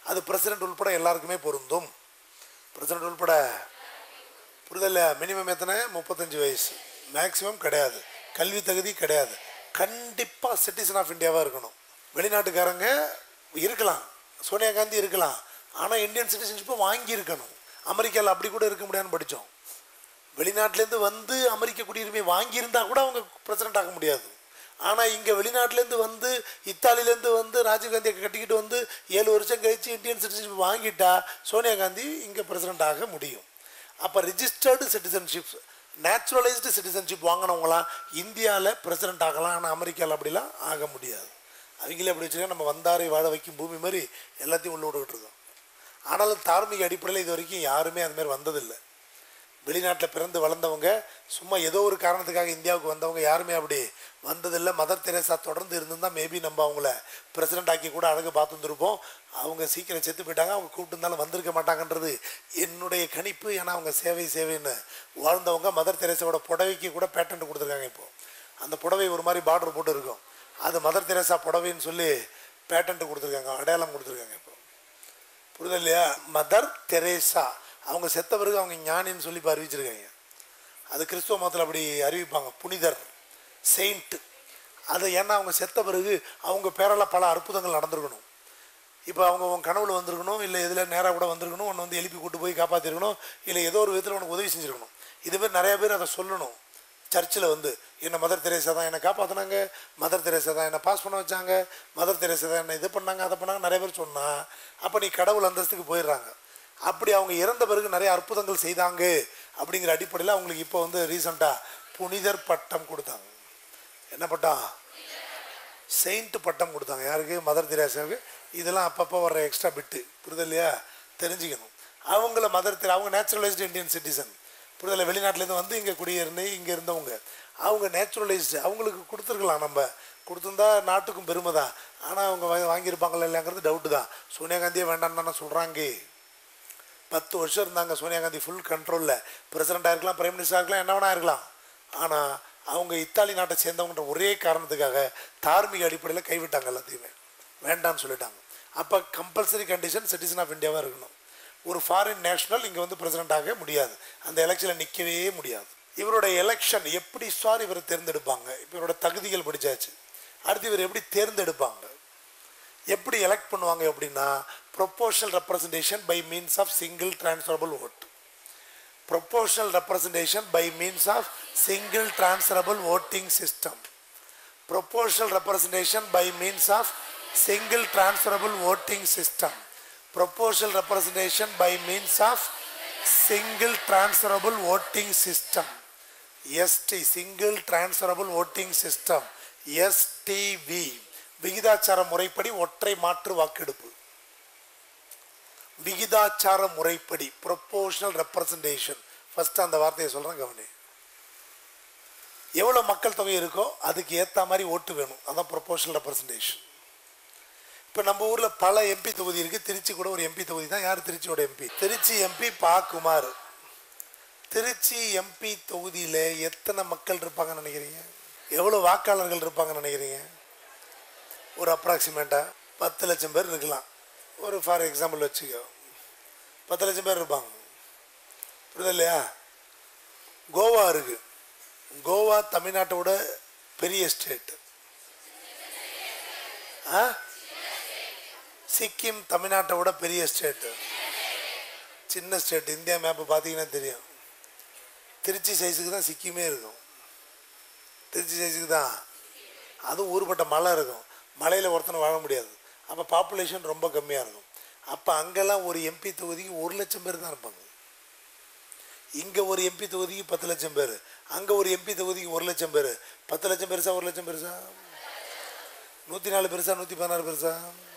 அது பிரசிடென்ட் உள்பட எல்லாருக்குமே பொருந்தும். பிரசிடென்ட் உள்பட புரிதல்ல. மினிமம் எத்தனை? 35 வயசு. மேக்ஸிமம் கிடையாது. கல்வி தகுதி கிடையாது. கண்டிப்பாக சிட்டிசன் ஆஃப் இந்தியாவாக இருக்கணும். வெளிநாட்டுக்காரங்க இருக்கலாம், சோனியா காந்தி இருக்கலாம், ஆனால் இந்தியன் சிட்டிசன்ஷிப்பை வாங்கியிருக்கணும். அமெரிக்காவில் அப்படி கூட இருக்க முடியாதுன்னு படித்தோம். வெளிநாட்டிலேருந்து வந்து அமெரிக்க குடியுரிமை வாங்கியிருந்தால் கூட அவங்க பிரசிடென்ட் ஆக முடியாது. ஆனால் இங்கே வெளிநாட்டிலேருந்து வந்து இத்தாலியிலேருந்து வந்து ராஜீவ்காந்தியை கட்டிக்கிட்டு வந்து 7 வருஷம் கழித்து இந்தியன் சிட்டிசன்ஷிப் வாங்கிட்டா சோனியா காந்தி இங்கே பிரசிடென்ட் ஆக முடியும். அப்போ ரிஜிஸ்டர்டு சிட்டிசன்ஷிப், நேச்சுரலைஸ்டு சிட்டிசன்ஷிப் வாங்கினவங்களாம் இந்தியாவில் பிரசிடென்ட் ஆகலாம். ஆனால் அமெரிக்காவில் அப்படிலாம் ஆக முடியாது. அவங்களே அப்படி வச்சுருக்கா நம்ம வந்தாரை வாழ வைக்கும் பூமி மாதிரி எல்லாத்தையும் உள்ள விட்டுக்கிட்டு இருக்கோம். ஆனாலும் தார்மீக அடிப்படையில் இது வரைக்கும் யாருமே அதுமாரி வந்ததில்லை. வெளிநாட்டில் பிறந்து வளர்ந்தவங்க, சும்மா ஏதோ ஒரு காரணத்துக்காக இந்தியாவுக்கு வந்தவங்க யாருமே அப்படி வந்ததில்லை. மதர் தெரேசா தொடர்ந்து இருந்திருந்தால் மேபி நம்ம அவங்கள பிரசிடென்ட் ஆக்கி கூட அழகு பார்த்துருந்துருப்போம். அவங்க சீக்கிரம் செத்து போயிட்டாங்க. அவங்க கூப்பிட்டு இருந்தாலும் வந்திருக்க மாட்டாங்கன்றது என்னுடைய கணிப்பு. ஏன்னா அவங்க சேவைன்னு வாழ்ந்தவங்க. மதர் தெரேசாவோட புடவைக்கு கூட பேட்டன்ட் கொடுத்துருக்காங்க. இப்போது அந்த புடவை ஒரு மாதிரி பார்டர் போட்டு இருக்கும். அது மதர் தெரேசா புடவைன்னு சொல்லி பேட்டன்ட் கொடுத்துருக்காங்க, அடையாளம் கொடுத்துருக்காங்க. இப்போ புரிதல் இல்லையா? மதர் தெரேசா அவங்க செத்த பிறகு அவங்க ஞானின்னு சொல்லி இப்போ அறிவிச்சிருக்காங்க. அது கிறிஸ்துவ மதத்தில் அப்படி அறிவிப்பாங்க, புனிதர், செயின்ட்டு. அது ஏன்னா அவங்க செத்த பிறகு அவங்க பேரால் பல அற்புதங்கள் நடந்திருக்கணும். இப்போ அவங்க உன் கனவுல வந்திருக்கணும், இல்லை இதில் நேராக கூட வந்திருக்கணும், ஒன்று வந்து எழுப்பி கூட்டு போய் காப்பாற்றிருக்கணும், இல்லை ஏதோ ஒரு விதத்தில் உனக்கு உதவி செஞ்சுருக்கணும். இதுமாரி நிறையா பேர் அதை சொல்லணும். சர்ச்சில் வந்து என்னை மதர் தெரேசா தான் என்னை காப்பாற்றினாங்க, மதர் தெரேசா தான் என்னை பாஸ் பண்ண வச்சாங்க, மதர் தெரேசா தான் என்னை இது பண்ணாங்க அதை பண்ணாங்க நிறைய பேர் சொன்னால் அப்போ நீ கடவுள் அந்தஸ்துக்கு போயிடுறாங்க. அப்படி அவங்க இறந்த பிறகு நிறைய அற்புதங்கள் செய்தாங்க அப்படிங்கிற அடிப்படையில் அவங்களுக்கு இப்போ வந்து ரீசெண்டாக புனிதர் பட்டம் கொடுத்தாங்க. என்ன பட்டம்? செயின்ட் பட்டம் கொடுத்தாங்க. யாருக்கு? மதர் தெரேசாவுக்கு. இதெல்லாம் அப்பப்போ வர்ற எக்ஸ்ட்ரா பிட்டு, புரிதல் இல்லையா? தெரிஞ்சுக்கணும். அவங்கள அவங்க நேச்சுரலைஸ்டு இந்தியன் சிட்டிசன், புரிதலை. வெளிநாட்டிலேருந்து வந்து இங்கே குடியேறினு இங்கே இருந்தவங்க, அவங்க நேச்சுரலைஸ்டு. அவங்களுக்கு கொடுத்துருக்கலாம், நம்ம கொடுத்துருந்தா நாட்டுக்கும் பெருமை தான். ஆனால் அவங்க வாங்கியிருப்பாங்களா இல்லைங்கிறது டவுட்டு தான். சோனியா காந்தியே வேண்டான்னு தானே சொல்கிறாங்க. 10 வருஷம் இருந்தாங்க சோனியா காந்தி ஃபுல் கண்ட்ரோலில். பிரசிடெண்ட்டாக இருக்கலாம், பிரைம் மினிஸ்டராக இருக்கலாம், என்ன வேணா இருக்கலாம். ஆனால் அவங்க இத்தாலி நாட்டை சேர்ந்தவங்கன்ற ஒரே காரணத்துக்காக தார்மீக அடிப்படையில் கைவிட்டாங்க, எல்லாத்தையுமே வேண்டான்னு சொல்லிட்டாங்க. அப்போ கம்பல்சரி கண்டிஷன் சிட்டிசன் ஆஃப் இந்தியாவாக இருக்கணும். ஒரு ஃபாரின் நேஷனல் இங்கே வந்து பிரசிடெண்ட் ஆக முடியாது, அந்த எலெக்ஷனில் நிற்கவே முடியாது. இவரோட எலெக்ஷன் எப்படி இவரை தேர்ந்தெடுப்பாங்க? இப்போ இவரோட தகுதிகள் படித்தாச்சு. அடுத்து இவர் எப்படி தேர்ந்தெடுப்பாங்க, எப்படி எலெக்ட் பண்ணுவாங்க அப்படின்னா proportional representation by means of single transferable vote. Proportional representation by means of single transferable voting system. Proportional representation by means of single transferable voting system. Proportional representation by means of single transferable voting system. ST, single transferable voting system. STV, விகிதாச்சார முறைப்படி ஒற்றை மாற்று வாக்கெடுப்பு. விகிதாச்சார முறைப்படி proportional representation. First அந்த வார்த்தையை சொல்கிறேன், கவனி. எவ்வளோ மக்கள் தொகை இருக்கோ அதுக்கு ஏற்ற மாதிரி ஓட்டு வேணும், அதான் ப்ரொபோர்ஷனல் ரெப்ரசன்டேஷன். இப்போ நம்ம ஊரில் பல எம்பி தொகுதி இருக்குது. திருச்சி கூட ஒரு எம்பி தொகுதி தான். யார் திருச்சியோட எம்பி? திருச்சி எம்பி பா. குமார். திருச்சி எம்பி தொகுதியில் எத்தனை மக்கள் இருப்பாங்கன்னு நினைக்கிறீங்க? எவ்வளோ வாக்காளர்கள் இருப்பாங்கன்னு நினைக்கிறீங்க? ஒரு அப்ராக்சிமேட்டாக 10 லட்சம் பேர் இருக்கலாம். ஒரு ஃபார் எக்ஸாம்பிள் வச்சுக்கோ, 10 லட்சம் பேர் இருப்பாங்க, புரியுது இல்லையா? கோவா இருக்குது. கோவா தமிழ்நாட்டோட பெரிய ஸ்டேட். சிக்கிம் தமிழ்நாட்டோட பெரிய ஸ்டேட்டு, சின்ன ஸ்டேட். இந்தியா மேப்பு பார்த்தீங்கன்னா தெரியும். திருச்சி சைஸுக்கு தான் சிக்கிமே இருக்கும். திருச்சி சைஸுக்கு தான். அதுவும் ஊருப்பட்ட மலை இருக்கும். மலையில் ஒருத்தனை வாழ முடியாது. அப்போ பாப்புலேஷன் ரொம்ப கம்மியாக இருக்கும். அப்போ அங்கெல்லாம் ஒரு எம்பி தொகுதிக்கு 1 லட்சம் பேர் தான் இருப்பாங்க. இங்கே ஒரு எம்பி தொகுதிக்கு 10 லட்சம் பேர், அங்கே ஒரு எம்பி தொகுதிக்கு 1 லட்சம் பேர். 10 லட்சம் பெருசா 1 லட்சம் பெருசா? 104 பெருசா 116 பெருசா?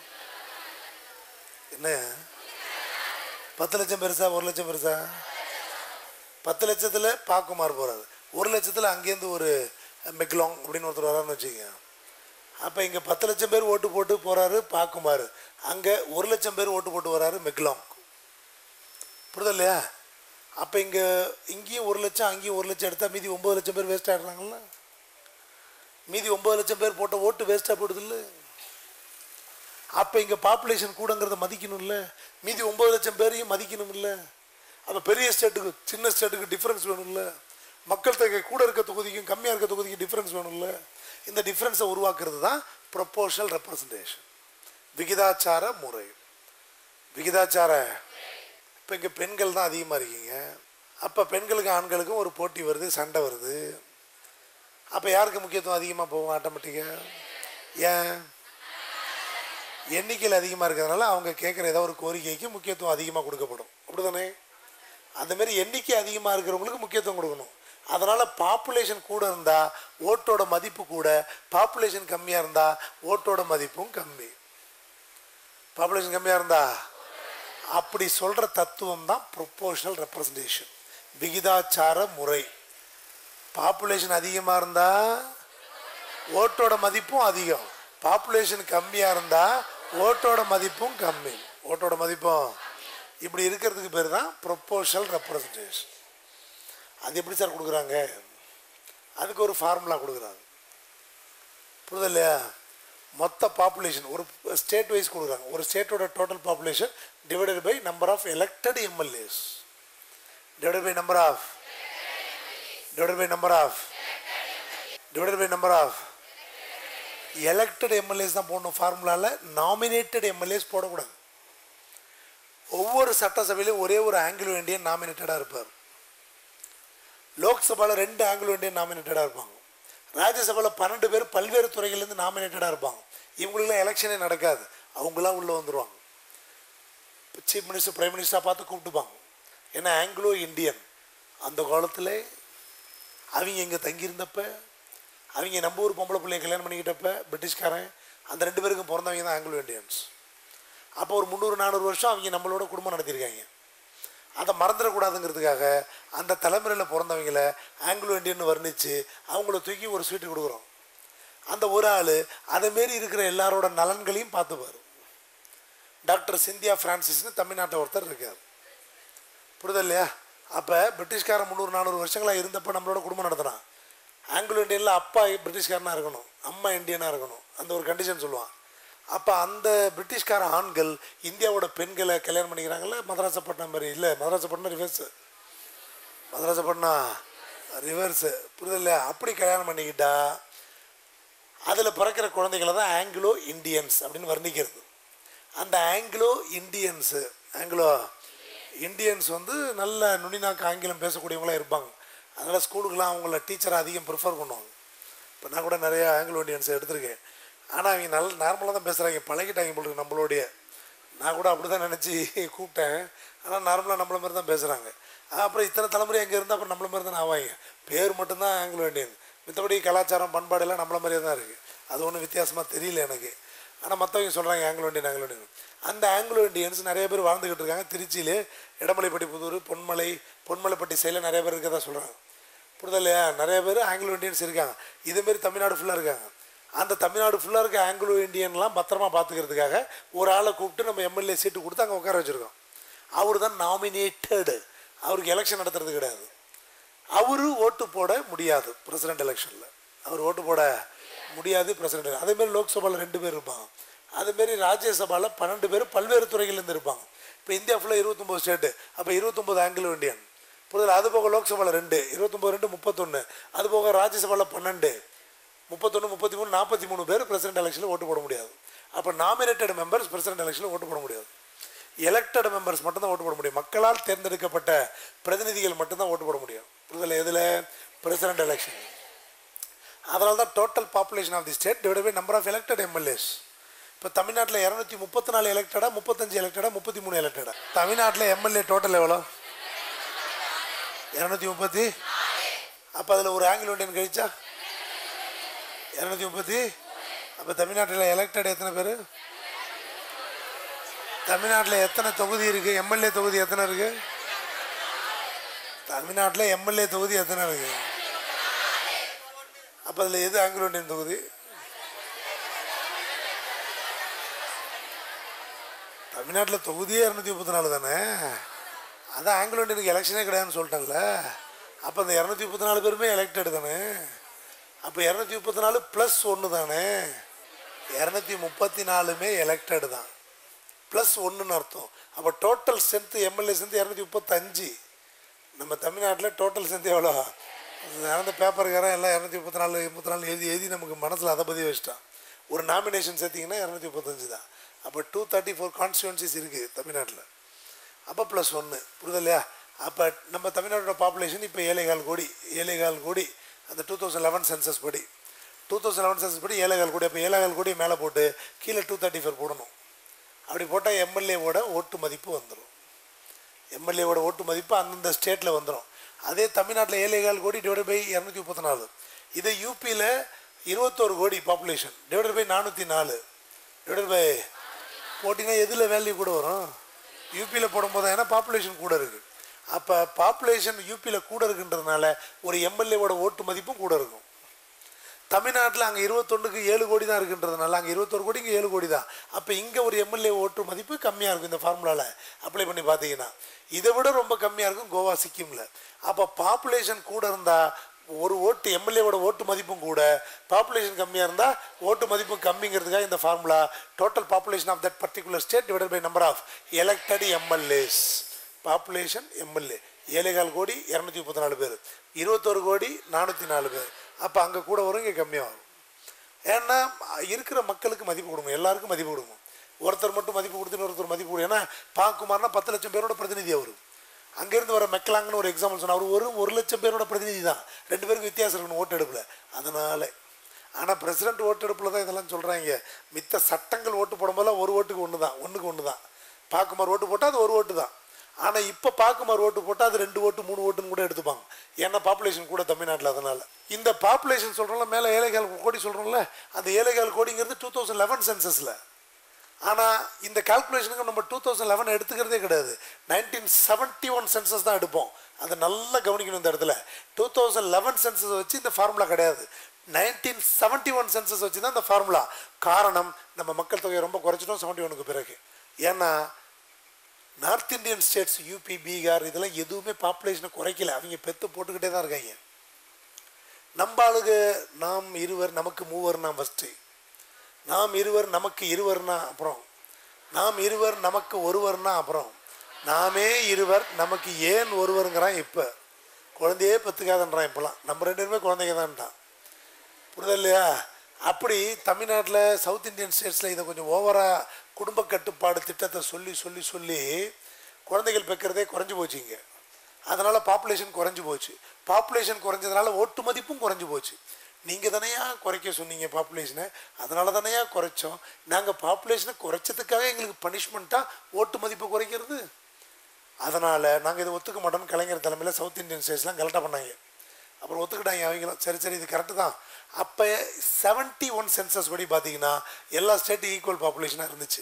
என்ன 10 லட்சம் பெருசா 1 லட்சம் பெருசா? 10 லட்சத்தில் பாக்குமார் போகிறாரு, 1 லட்சத்தில் அங்கேருந்து ஒரு மெக்லாங் அப்படின்னு ஒருத்தர் வரான்னு வச்சுக்கோங்க. அப்போ இங்கே 10 லட்சம் பேர் ஓட்டு போட்டு போகிறாரு பாக்குமார், அங்கே 1 லட்சம் பேர் ஓட்டு போட்டு வராரு மெக்லாங், புரியுது இல்லையா? அப்போ இங்கேயும் 1 லட்சம் அங்கேயும் 1 லட்சம் எடுத்தால் மீதி 9 லட்சம் பேர் வேஸ்ட் ஆகிடுறாங்கல்ல. மீதி 9 லட்சம் பேர் போட்ட ஓட்டு வேஸ்ட்டாக போடுது இல்லை. அப்போ இங்கே பாப்புலேஷன் கூடங்கிறத மதிக்கணும்ல, மீதி 9 லட்சம் பேரையும் மதிக்கணும்ல. அப்போ பெரிய ஸ்டேட்டுக்கு சின்ன ஸ்டேட்டுக்கு டிஃப்ரென்ஸ் வேணும்ல, மக்கள் தொகை கூட இருக்க தொகுதிக்கும் கம்மியாக இருக்க தொகுதிக்கும் டிஃப்ரென்ஸ் வேணும்ல. இந்த டிஃப்ரென்ஸை உருவாக்குறது தான் ப்ரொபோர்ஷனல் ரெப்ரசன்டேஷன், விகிதாச்சார முறை. விகிதாச்சார இப்போ இங்கே பெண்கள் தான் அதிகமாக இருக்கீங்க, அப்போ பெண்களுக்கு ஆண்களுக்கும் ஒரு போட்டி வருது, சண்டை வருது. அப்போ யாருக்கு முக்கியத்துவம் அதிகமாக போகும்? ஆட்டோமேட்டிக்காக ஏன்? எண்ணிக்கையில் அதிகமாக இருக்கிறதுனால அவங்க கேட்குற ஏதோ ஒரு கோரிக்கைக்கு முக்கியத்துவம் அதிகமாக கொடுக்கப்படும். அப்படி தானே? அந்தமாரி எண்ணிக்கை அதிகமாக இருக்கிறவங்களுக்கு முக்கியத்துவம் கொடுக்கணும். அதனால் பாப்புலேஷன் கூட இருந்தால் ஓட்டோட மதிப்பு கூட, பாப்புலேஷன் கம்மியாக இருந்தால் ஓட்டோட மதிப்பும் கம்மி. பாப்புலேஷன் கம்மியாக இருந்தா அப்படி சொல்கிற தத்துவம் தான் ப்ரொபோர்ஷனல் ரெப்ரசன்டேஷன், விகிதாச்சார முறை. பாப்புலேஷன் அதிகமாக இருந்தால் ஓட்டோட மதிப்பும் அதிகம், பாப்புலேஷன் கம்மியாக இருந்தால் ஓட்டோட மதிப்பும் கம்மி. ஓட்டோட மதிப்பும் இப்படி இருக்கிறதுக்கு பேர் தான் ப்ரொபோர்ஷனல் ரெப்ரசன்டேஷன். அது எப்படி சார் கொடுக்குறாங்க? அதுக்கு ஒரு ஃபார்முலா கொடுக்குறாங்க. புரியுது இல்லையா? மொத்த பாப்புலேஷன் ஒரு ஸ்டேட் வைஸ் கொடுக்குறாங்க. ஒரு ஸ்டேட்டோட total population divided by number of elected MLAs divided by number of elected MLAs தான் போடணும் ஃபார்முலாவில். நாமினேட்டட் எம்எல்ஏஸ் போடக்கூடாது. ஒவ்வொரு சட்டசபையிலையும் ஒரே ஒரு ஆங்கிலோ இண்டியன் நாமினேட்டடாக இருப்பார். லோக்சபாவில் 2 ஆங்கிலோ இண்டியன் நாமினேட்டடாக இருப்பாங்க. ராஜ்யசபாவில் 12 பேர் பல்வேறு துறைகள்லேருந்து நாமினேட்டடாக இருப்பாங்க. இவங்களுக்குலாம் எலெக்ஷனே நடக்காது, அவங்களாம் உள்ளே வந்துடுவாங்க. சீஃப் மினிஸ்டர் பிரைம் மினிஸ்டராக பார்த்து கூப்பிட்டுப்பாங்க. ஏன்னா ஆங்கிலோ இண்டியன் அந்த காலத்தில் அவங்க இங்கே தங்கியிருந்தப்ப, அவங்க நம்ம ஊர் பொம்பளை பிள்ளைய கல்யாணம் பண்ணிக்கிட்டப்ப பிரிட்டிஷ்காரன் அந்த 2 பேருக்கும் பிறந்தவங்க தான் ஆங்கிலோ இண்டியன்ஸ். அப்போ ஒரு 300-400 வருஷம் அவங்க நம்மளோட குடும்பம் நடத்தியிருக்காங்க. அதை மறந்துடக்கூடாதுங்கிறதுக்காக அந்த தலைமுறையில் பிறந்தவங்களை ஆங்கிலோ இண்டியன் வர்ணித்து அவங்கள தூக்கி ஒரு ஸ்வீட்டு கொடுக்குறோம். அந்த ஒரு ஆள் அதேமாரி இருக்கிற எல்லாரோட நலன்களையும் பார்த்துப்பார். டாக்டர் சிந்தியா ஃப்ரான்சிஸ்னு தமிழ்நாட்டில் ஒருத்தர் இருக்கார். புரியுது இல்லையா? அப்போ பிரிட்டிஷ்காரன் 300-400 வருஷங்களாக இருந்தப்போ நம்மளோட குடும்பம் நடத்தினான். ஆங்கிலோ இண்டியனில் அப்பா பிரிட்டிஷ்காரனாக இருக்கணும், அம்மா இந்தியனாக இருக்கணும், அந்த ஒரு கண்டிஷன் சொல்லுவான். அப்போ அந்த பிரிட்டிஷ்கார ஆண்கள் இந்தியாவோட பெண்களை கல்யாணம் பண்ணிக்கிறாங்கல்ல, மதராசப்பட்டினம் மாதிரி இல்லை, மதராசப்பட்டினம் ரிவர்ஸு, மதராசப்பட்டினம் ரிவர்ஸு, புரியுது இல்லையா? அப்படி கல்யாணம் பண்ணிக்கிட்டா அதில் பிறக்கிற குழந்தைகளை தான் ஆங்கிலோ இண்டியன்ஸ் அப்படின்னு வர்ணிக்கிறது. அந்த ஆங்கிலோ இண்டியன்ஸ் வந்து நல்ல நுனிநாக்கு ஆங்கிலம் பேசக்கூடியவங்களாக இருப்பாங்க. அதனால் ஸ்கூலுக்கெலாம் அவங்கள டீச்சரை அதிகம் ப்ரிஃபர் பண்ணுவாங்க. இப்போ நான் கூட நிறையா ஆங்கிலோ இண்டியன்ஸ் எடுத்திருக்கேன். ஆனால் அவங்க நார்மலாக தான் பேசுகிறாங்க, பழகிட்டாங்க போல நம்மளுடைய. நான் கூட அப்படி தான் நினச்சி கூப்பிட்டேன். ஆனால் நார்மலாக நம்மள மாதிரி தான் பேசுகிறாங்க. அப்புறம் இத்தனை தலைமுறை அங்கே இருந்தால் அப்புறம் நம்மள மாதிரி தான் ஆவாங்க. பேர் மட்டும்தான் ஆங்கிலோ இண்டியன், மித்தபடி கலாச்சாரம் பண்பாடெல்லாம் நம்மள மாதிரியே தான் இருக்குது. அது ஒன்றும் வித்தியாசமாக தெரியல எனக்கு. ஆனால் மற்றவங்க சொல்கிறாங்க ஆங்கிலோ இண்டியன். அந்த ஆங்கிலோ இண்டியன்ஸ் நிறைய பேர் வாழ்ந்துக்கிட்டு இருக்காங்க. திருச்சியில் இடமலைப்பட்டி புதூர், பொன்மலைப்பட்டி சைடில் நிறைய பேர் இருக்கதா சொல்கிறாங்க. புரியுதா இல்லையா? நிறைய பேர் ஆங்கிலோ இண்டியன்ஸ் இருக்காங்க. இதேமாரி தமிழ்நாடு ஃபுல்லாக இருக்காங்க. அந்த தமிழ்நாடு ஃபுல்லாக இருக்க ஆங்கிலோ இண்டியன்லாம் பத்திரமா பார்த்துக்கிறதுக்காக ஒரு ஆளை கூப்பிட்டு நம்ம எம்எல்ஏ சீட்டு கொடுத்து அங்கே உட்கார வச்சுருக்கோம். அவர் தான் நாமினேட்டடு. அவருக்கு எலெக்ஷன் நடத்துறது கிடையாது. அவரு ஓட்டு போட முடியாது பிரசிடென்ட் எலெக்ஷனில். அவர் ஓட்டு போட முடியாது பிரசிடென்ட். அதேமாரி லோக்சபாவில் 2 பேர் இருப்பாங்க. அதுமாரி ராஜ்யசபாவில் 12 பேர் பல்வேறு துறைகள்லேருந்து இருப்பாங்க. இப்போ இந்தியா ஃபுல்லாக 29 ஸ்டேட்டு. அப்போ 29 ஆங்கிலோ இண்டியன். புரியுது? அது போக லோக்சபாவில் 2, 29 2 31. அது போக ராஜ்யசபாவில் 12, 31 33 43 பேர் பிரசிடென்ட் எலெக்ஷனில் ஓட்டு போட முடியாது. அப்போ நாமினேட்டட் மெம்பர்ஸ் பிரசிடென்ட் எலெக்ஷனில் ஓட்டு போட முடியாது. எலெக்டட் மெம்பர்ஸ் மட்டும்தான் ஓட்டு போட முடியும். மக்களால் தேர்ந்தெடுக்கப்பட்ட பிரதிநிதிகள் மட்டும்தான் ஓட்டு போட முடியும். புரிதல்? எதில்? President election. அதனால தான் total population of the state divided by number of elected MLAs. இப்போ தமிழ்நாட்டில் 234 எலெக்டடா, 35 எலெக்டடா, 33 எலெக்டடா? தமிழ்நாட்டில் எம்எல்ஏ டோட்டல் எவ்வளோ? 230. அப்போ அதில் ஒரு ஆங்கிலோ இண்டியன் கழிச்சா 230. அப்போ தமிழ்நாட்டில் எலெக்டட் எத்தனை பேர்? தமிழ்நாட்டில் எத்தனை தொகுதி இருக்குது? எம்எல்ஏ தொகுதி எத்தனை இருக்குது? தமிழ்நாட்டில் எம்எல்ஏ தொகுதி எத்தனை இருக்குது? அப்போ அதில் எது ஆங்கிலோ இண்டியன் தொகுதி? தமிழ்நாட்டில் தொகுதியே 234 தானே. அதான் ஆங்கிலோ இண்டியனுக்கு எலெக்ஷனே கிடையாதுன்னு சொல்லிட்டேன்ல. அப்போ அந்த 234 பேருமே எலெக்டட் தானே. அப்போ 234 + 1 தானே. 234 எலெக்டட் தான், ப்ளஸ் 1ன்னு அர்த்தம். அப்போ டோட்டல் ஸ்ட்ரென்த்து எம்எல்ஏ ஸ்ட்ரென்த்து 235. நம்ம தமிழ்நாட்டில் டோட்டல் ஸ்ட்ரென்த் எவ்வளோ? அந்த பேப்பருக்காரன் எல்லாம் 234 எழுதி எழுதி நமக்கு மனசில் அதை பதிவு வச்சுட்டான். ஒரு நாமினேஷன் சேர்த்திங்கன்னா 235 தான். அப்போ 234 கான்ஸ்டியூன்சிஸ் இருக்குது தமிழ்நாட்டில். அப்போ ப்ளஸ் 1 புரியுது இல்லையா? அப்போ நம்ம தமிழ்நாட்டோட பாப்புலேஷன் இப்போ 7.25 கோடி. அந்த 2011 சென்சஸ் படி 7.25 கோடி. அப்போ 7.25 கோடி மேலே போட்டு கீழே 234 போடணும். அப்படி போட்டால் எம்எல்ஏவோட ஓட்டு மதிப்பு வந்துடும். எம்எல்ஏவோட ஓட்டு மதிப்பு அந்தந்த ஸ்டேட்டில் வந்துடும். அதே தமிழ்நாட்டில் 7.25 கோடி டிவைட் பை 234. இதே யூபியில் 21 கோடி population divide by 404 divide by போட்டிங்கன்னா எதில் வேல்யூ கூட வரும்? யூபியில் போடும்போது ஏன்னா பாப்புலேஷன் கூட இருக்குது. அப்போ பாப்புலேஷன் யூபியில் கூட இருக்குன்றதுனால ஒரு எம்எல்ஏவோட ஓட்டு மதிப்பும் கூட இருக்கும். தமிழ்நாட்டில் அங்கே 21க்கு 7 கோடி தான் இருக்குன்றதுனால அங்கே 21 கோடி, இங்கே 7 கோடி தான். அப்போ இங்கே ஒரு எம்எல்ஏ ஓட்டு மதிப்பு கம்மியாக இருக்கும். இந்த ஃபார்முலாவில் அப்ளை பண்ணி பார்த்தீங்கன்னா இதை விட ரொம்ப கம்மியாக இருக்கும் கோவா, சிக்கிமில். அப்போ பாப்புலேஷன் கூட இருந்தால் ஒரு ஓட்டு எம்எல்ஏவோட ஓட்டு மதிப்பும் கூட, பாப்புலேஷன் கம்மியாக இருந்தால் ஓட்டு மதிப்பும் கம்மிங்கிறதுக்காக இந்த formula total population of that particular state divided by number of elected MLAs. Population MLA 7.25 கோடி 234 பேர், 21 கோடி 404 பேர். அப்போ அங்கே கூட வரும், இங்கே கம்மியாக வரும். ஏன்னா இருக்கிற மக்களுக்கு மதிப்பு கொடுங்க, எல்லாருக்கும் மதிப்பு கொடுங்க. ஒருத்தர் மட்டும் மதிப்பு கொடுத்துன்னு ஒருத்தர் மதிப்பு கொடுங்க. ஏன்னா பாக்குமார்னா 10 லட்சம் பேரோட பிரதிநிதி அவர். அங்கேருந்து வர மெக்கலாங்கன்னு ஒரு எக்ஸாம்பிள் சொன்னால் அவர் 1 லட்சம் பேரோட பிரதிநிதி தான். 2 பேருக்கு வித்தியாசம் இருக்கணும் ஓட்டு எடுப்பில். அதனால் ஆனால் பிரசிடென்ட் ஓட்டு எடுப்பில் தான் இதெல்லாம் சொல்கிறாங்க. மித்த சட்டங்கள் ஓட்டு போடும்போதெல்லாம் ஒரு ஓட்டுக்கு ஒன்று தான். பாக்குமார் ஓட்டு போட்டால் அது ஒரு ஓட்டு தான். ஆனால் இப்போ பாக்குமார் ஓட்டு போட்டால் அது 2 ஓட்டு 3 ஓட்டுன்னு கூட எடுத்துப்பாங்க. ஏன்னா பாப்புலேஷன் கூட தமிழ்நாட்டில். அதனால் இந்த பாப்புலேஷன் சொல்கிறோம்ல, மேலே 7.25 கோடி சொல்கிறோம்ல, அந்த 7.25 கோடிங்கிறது 2011 சென்சஸில். ஆனால் இந்த கால்குலேஷனுக்கு நம்ம 2011 எடுத்துக்கிறதே கிடையாது. 1971 சென்சஸ் தான் எடுப்போம். அதை நல்லா கவனிக்கணும் இந்த இடத்துல. 2011 சென்சஸ் வச்சு இந்த ஃபார்முலா கிடையாது. 1971 சென்சஸ் வச்சு தான் இந்த ஃபார்முலா. காரணம், நம்ம மக்கள் தொகையை ரொம்ப குறைச்சிட்டோம் 71க்கு பிறகு. ஏன்னா north Indian states UP, Bihar இதெல்லாம் எதுவுமே பாப்புலேஷனை குறைக்கல. அவங்க பெற்று போட்டுக்கிட்டே தான் இருக்காங்க. நம்ம ஆளுக்கு நாம் இருவர் நமக்கு மூவர்னா ஃபஸ்ட்டு, நாம் இருவர் நமக்கு இருவர்னா அப்புறம், நாம் இருவர் நமக்கு ஒருவர்னா அப்புறம், நாமே இருவர் நமக்கு ஏன் ஒருவருங்கிறான். இப்போ குழந்தையே பெற்றுக்காதன்றான். இப்போலாம் நம்ம 2 பேருமே குழந்தைங்க தான்ட்டான். புரியுதா இல்லையா? அப்படி தமிழ்நாட்டில் சவுத் இந்தியன் ஸ்டேட்ஸில் இதை கொஞ்சம் ஓவராக குடும்ப கட்டுப்பாடு திட்டத்தை சொல்லி குழந்தைகள் பெக்கிறதே குறைஞ்சி போச்சுங்க. அதனால் பாப்புலேஷன் குறைஞ்சி போச்சு. பாப்புலேஷன் குறைஞ்சதுனால ஓட்டு மதிப்பும் குறைஞ்சி போச்சு. நீங்கள் தானையா குறைக்க சொன்னீங்க பாப்புலேஷனை, அதனால தானையா குறைச்சோம். நாங்கள் பாப்புலேஷனை குறைச்சதுக்காக எங்களுக்கு பனிஷ்மெண்ட்டாக ஓட்டு மதிப்பு குறைக்கிறது. அதனால் நாங்கள் இதை ஒத்துக்க மாட்டோம்னு கலைஞர் தலைமையில் சவுத் இந்தியன் ஸ்டேட்ஸ்லாம் கரெக்டாக பண்ணாங்க. அப்புறம் ஒத்துக்கிட்டாங்க அவங்களும். சரி இது கரெக்டு தான். அப்போ 71 சென்சஸ் படி பார்த்தீங்கன்னா எல்லா ஸ்டேட்டும் ஈக்குவல் பாப்புலேஷனாக இருந்துச்சு.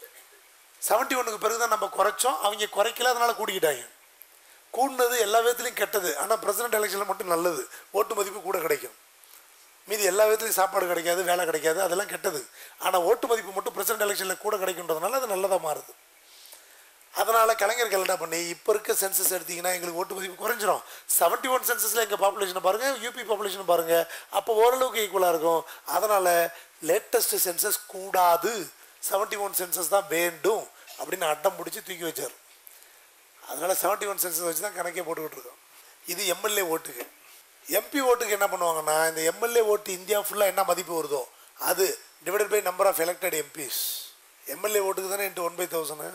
71க்கு பிறகு தான் நம்ம குறைச்சோம், அவங்க குறைக்கல, அதனால் கூட்டிக்கிட்டாங்க. கூடினது எல்லா விதத்துலையும் கெட்டது. ஆனால் பிரசிடென்ட் எலெக்ஷனில் மட்டும் நல்லது, ஓட்டு மதிப்பு கூட கிடைக்கும். மீதி எல்லா விதத்துலையும் சாப்பாடு கிடைக்காது, வேலை கிடைக்காது, அதெல்லாம் கெட்டது. ஆனால் ஓட்டு மதிப்பு மட்டும் பிரசிடென்ட் எலெக்ஷனில் கூட கிடைக்குன்றதுனால அது நல்லதாக மாறுது. அதனால் கலைஞர்கள் என்ன பண்ணி இப்போ இருக்க சென்சஸ் எடுத்திங்கன்னா எங்களுக்கு ஓட்டு மதிப்பு குறைஞ்சிரும். 71 சென்சஸில் எங்கள் பாப்புலேஷனை பாருங்கள், யூபி பாப்புலேஷனை பாருங்கள், அப்போ ஓரளவுக்கு ஈக்குவலாக இருக்கும். அதனால் லேட்டஸ்ட் சென்சஸ் கூடாது, 71 சென்சஸ் தான் வேண்டும் அப்படின்னு அட்டம் பிடிச்சி தூக்கி வச்சார். அதனால் 71 சென்சஸ் வச்சு தான் கணக்கே போட்டுக்கிட்டு இருக்கோம். இது எம்எல்ஏ ஓட்டுக்கு. எம்பி ஓட்டுக்கு என்ன பண்ணுவாங்கன்னா, இந்த எம்எல்ஏ ஓட்டு இந்தியா ஃபுல்லாக என்ன மதிப்பு வருதோ அது divided by number of elected MPs. MLA ஓட்டுக்கு தானே இன்ட்டு 1/1000.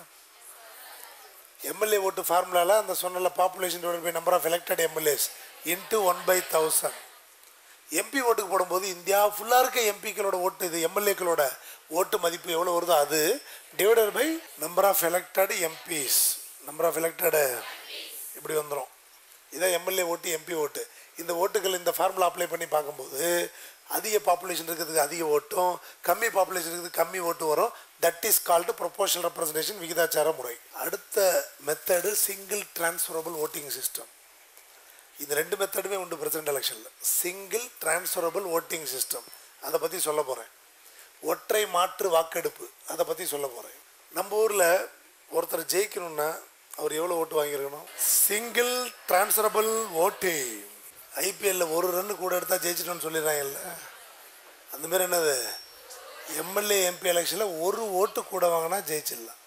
எம்எல்ஏ ஓட்டு ஃபார்முலாவில் அந்த சொன்ன population divide by number of elected MLAs into 1/1000. MP ஓட்டுக்கு போடும்போது இந்தியா ஃபுல்லாக இருக்க எம்பிக்களோட ஓட்டு, இது எம்எல்ஏக்களோட ஓட்டு மதிப்பு எவ்வளோ வருதோ அது divided by number of elected MPs. Number of elected இப்படி வந்துடும். இதான் எம்எல்ஏ ஓட்டு, எம்பி ஓட்டு. இந்த ஓட்டுகள் இந்த ஃபார்முலா அப்ளை பண்ணி பார்க்கும்போது அதிக பாப்புலேஷன் இருக்கிறதுக்கு அதிக ஓட்டும், கம்மி பாப்புலேஷன் இருக்கிறதுக்கு கம்மி ஓட்டு வரும். That is called proportional representation, விகிதாச்சார முறை. அடுத்த method single transferable voting system. இந்த 2 மெத்தடுமே உண்டு பிரசிடென்ட் எலெக்ஷனில். சிங்கிள் டிரான்ஸ்ஃபரபிள் ஓட்டிங் சிஸ்டம், அதை பற்றி சொல்ல போகிறேன். ஒற்றை மாற்று வாக்கெடுப்பு, அதை பற்றி சொல்ல போகிறேன். நம்ம ஊரில் ஒருத்தர் ஜெயிக்கணும்னா அவர் எவ்வளோ ஓட்டு வாங்கியிருக்கணும்? Single transferable voting. ஐபிஎல்லில் 1 ரன் கூட எடுத்தால் ஜெயிச்சிட்டோன்னு சொல்லிடுறாங்கல்ல, அந்தமாரி என்னது எம்எல்ஏ எம்பி எலெக்ஷனில் ஒரு ஓட்டு கூட வாங்கினா ஜெயிச்சிடலாம்.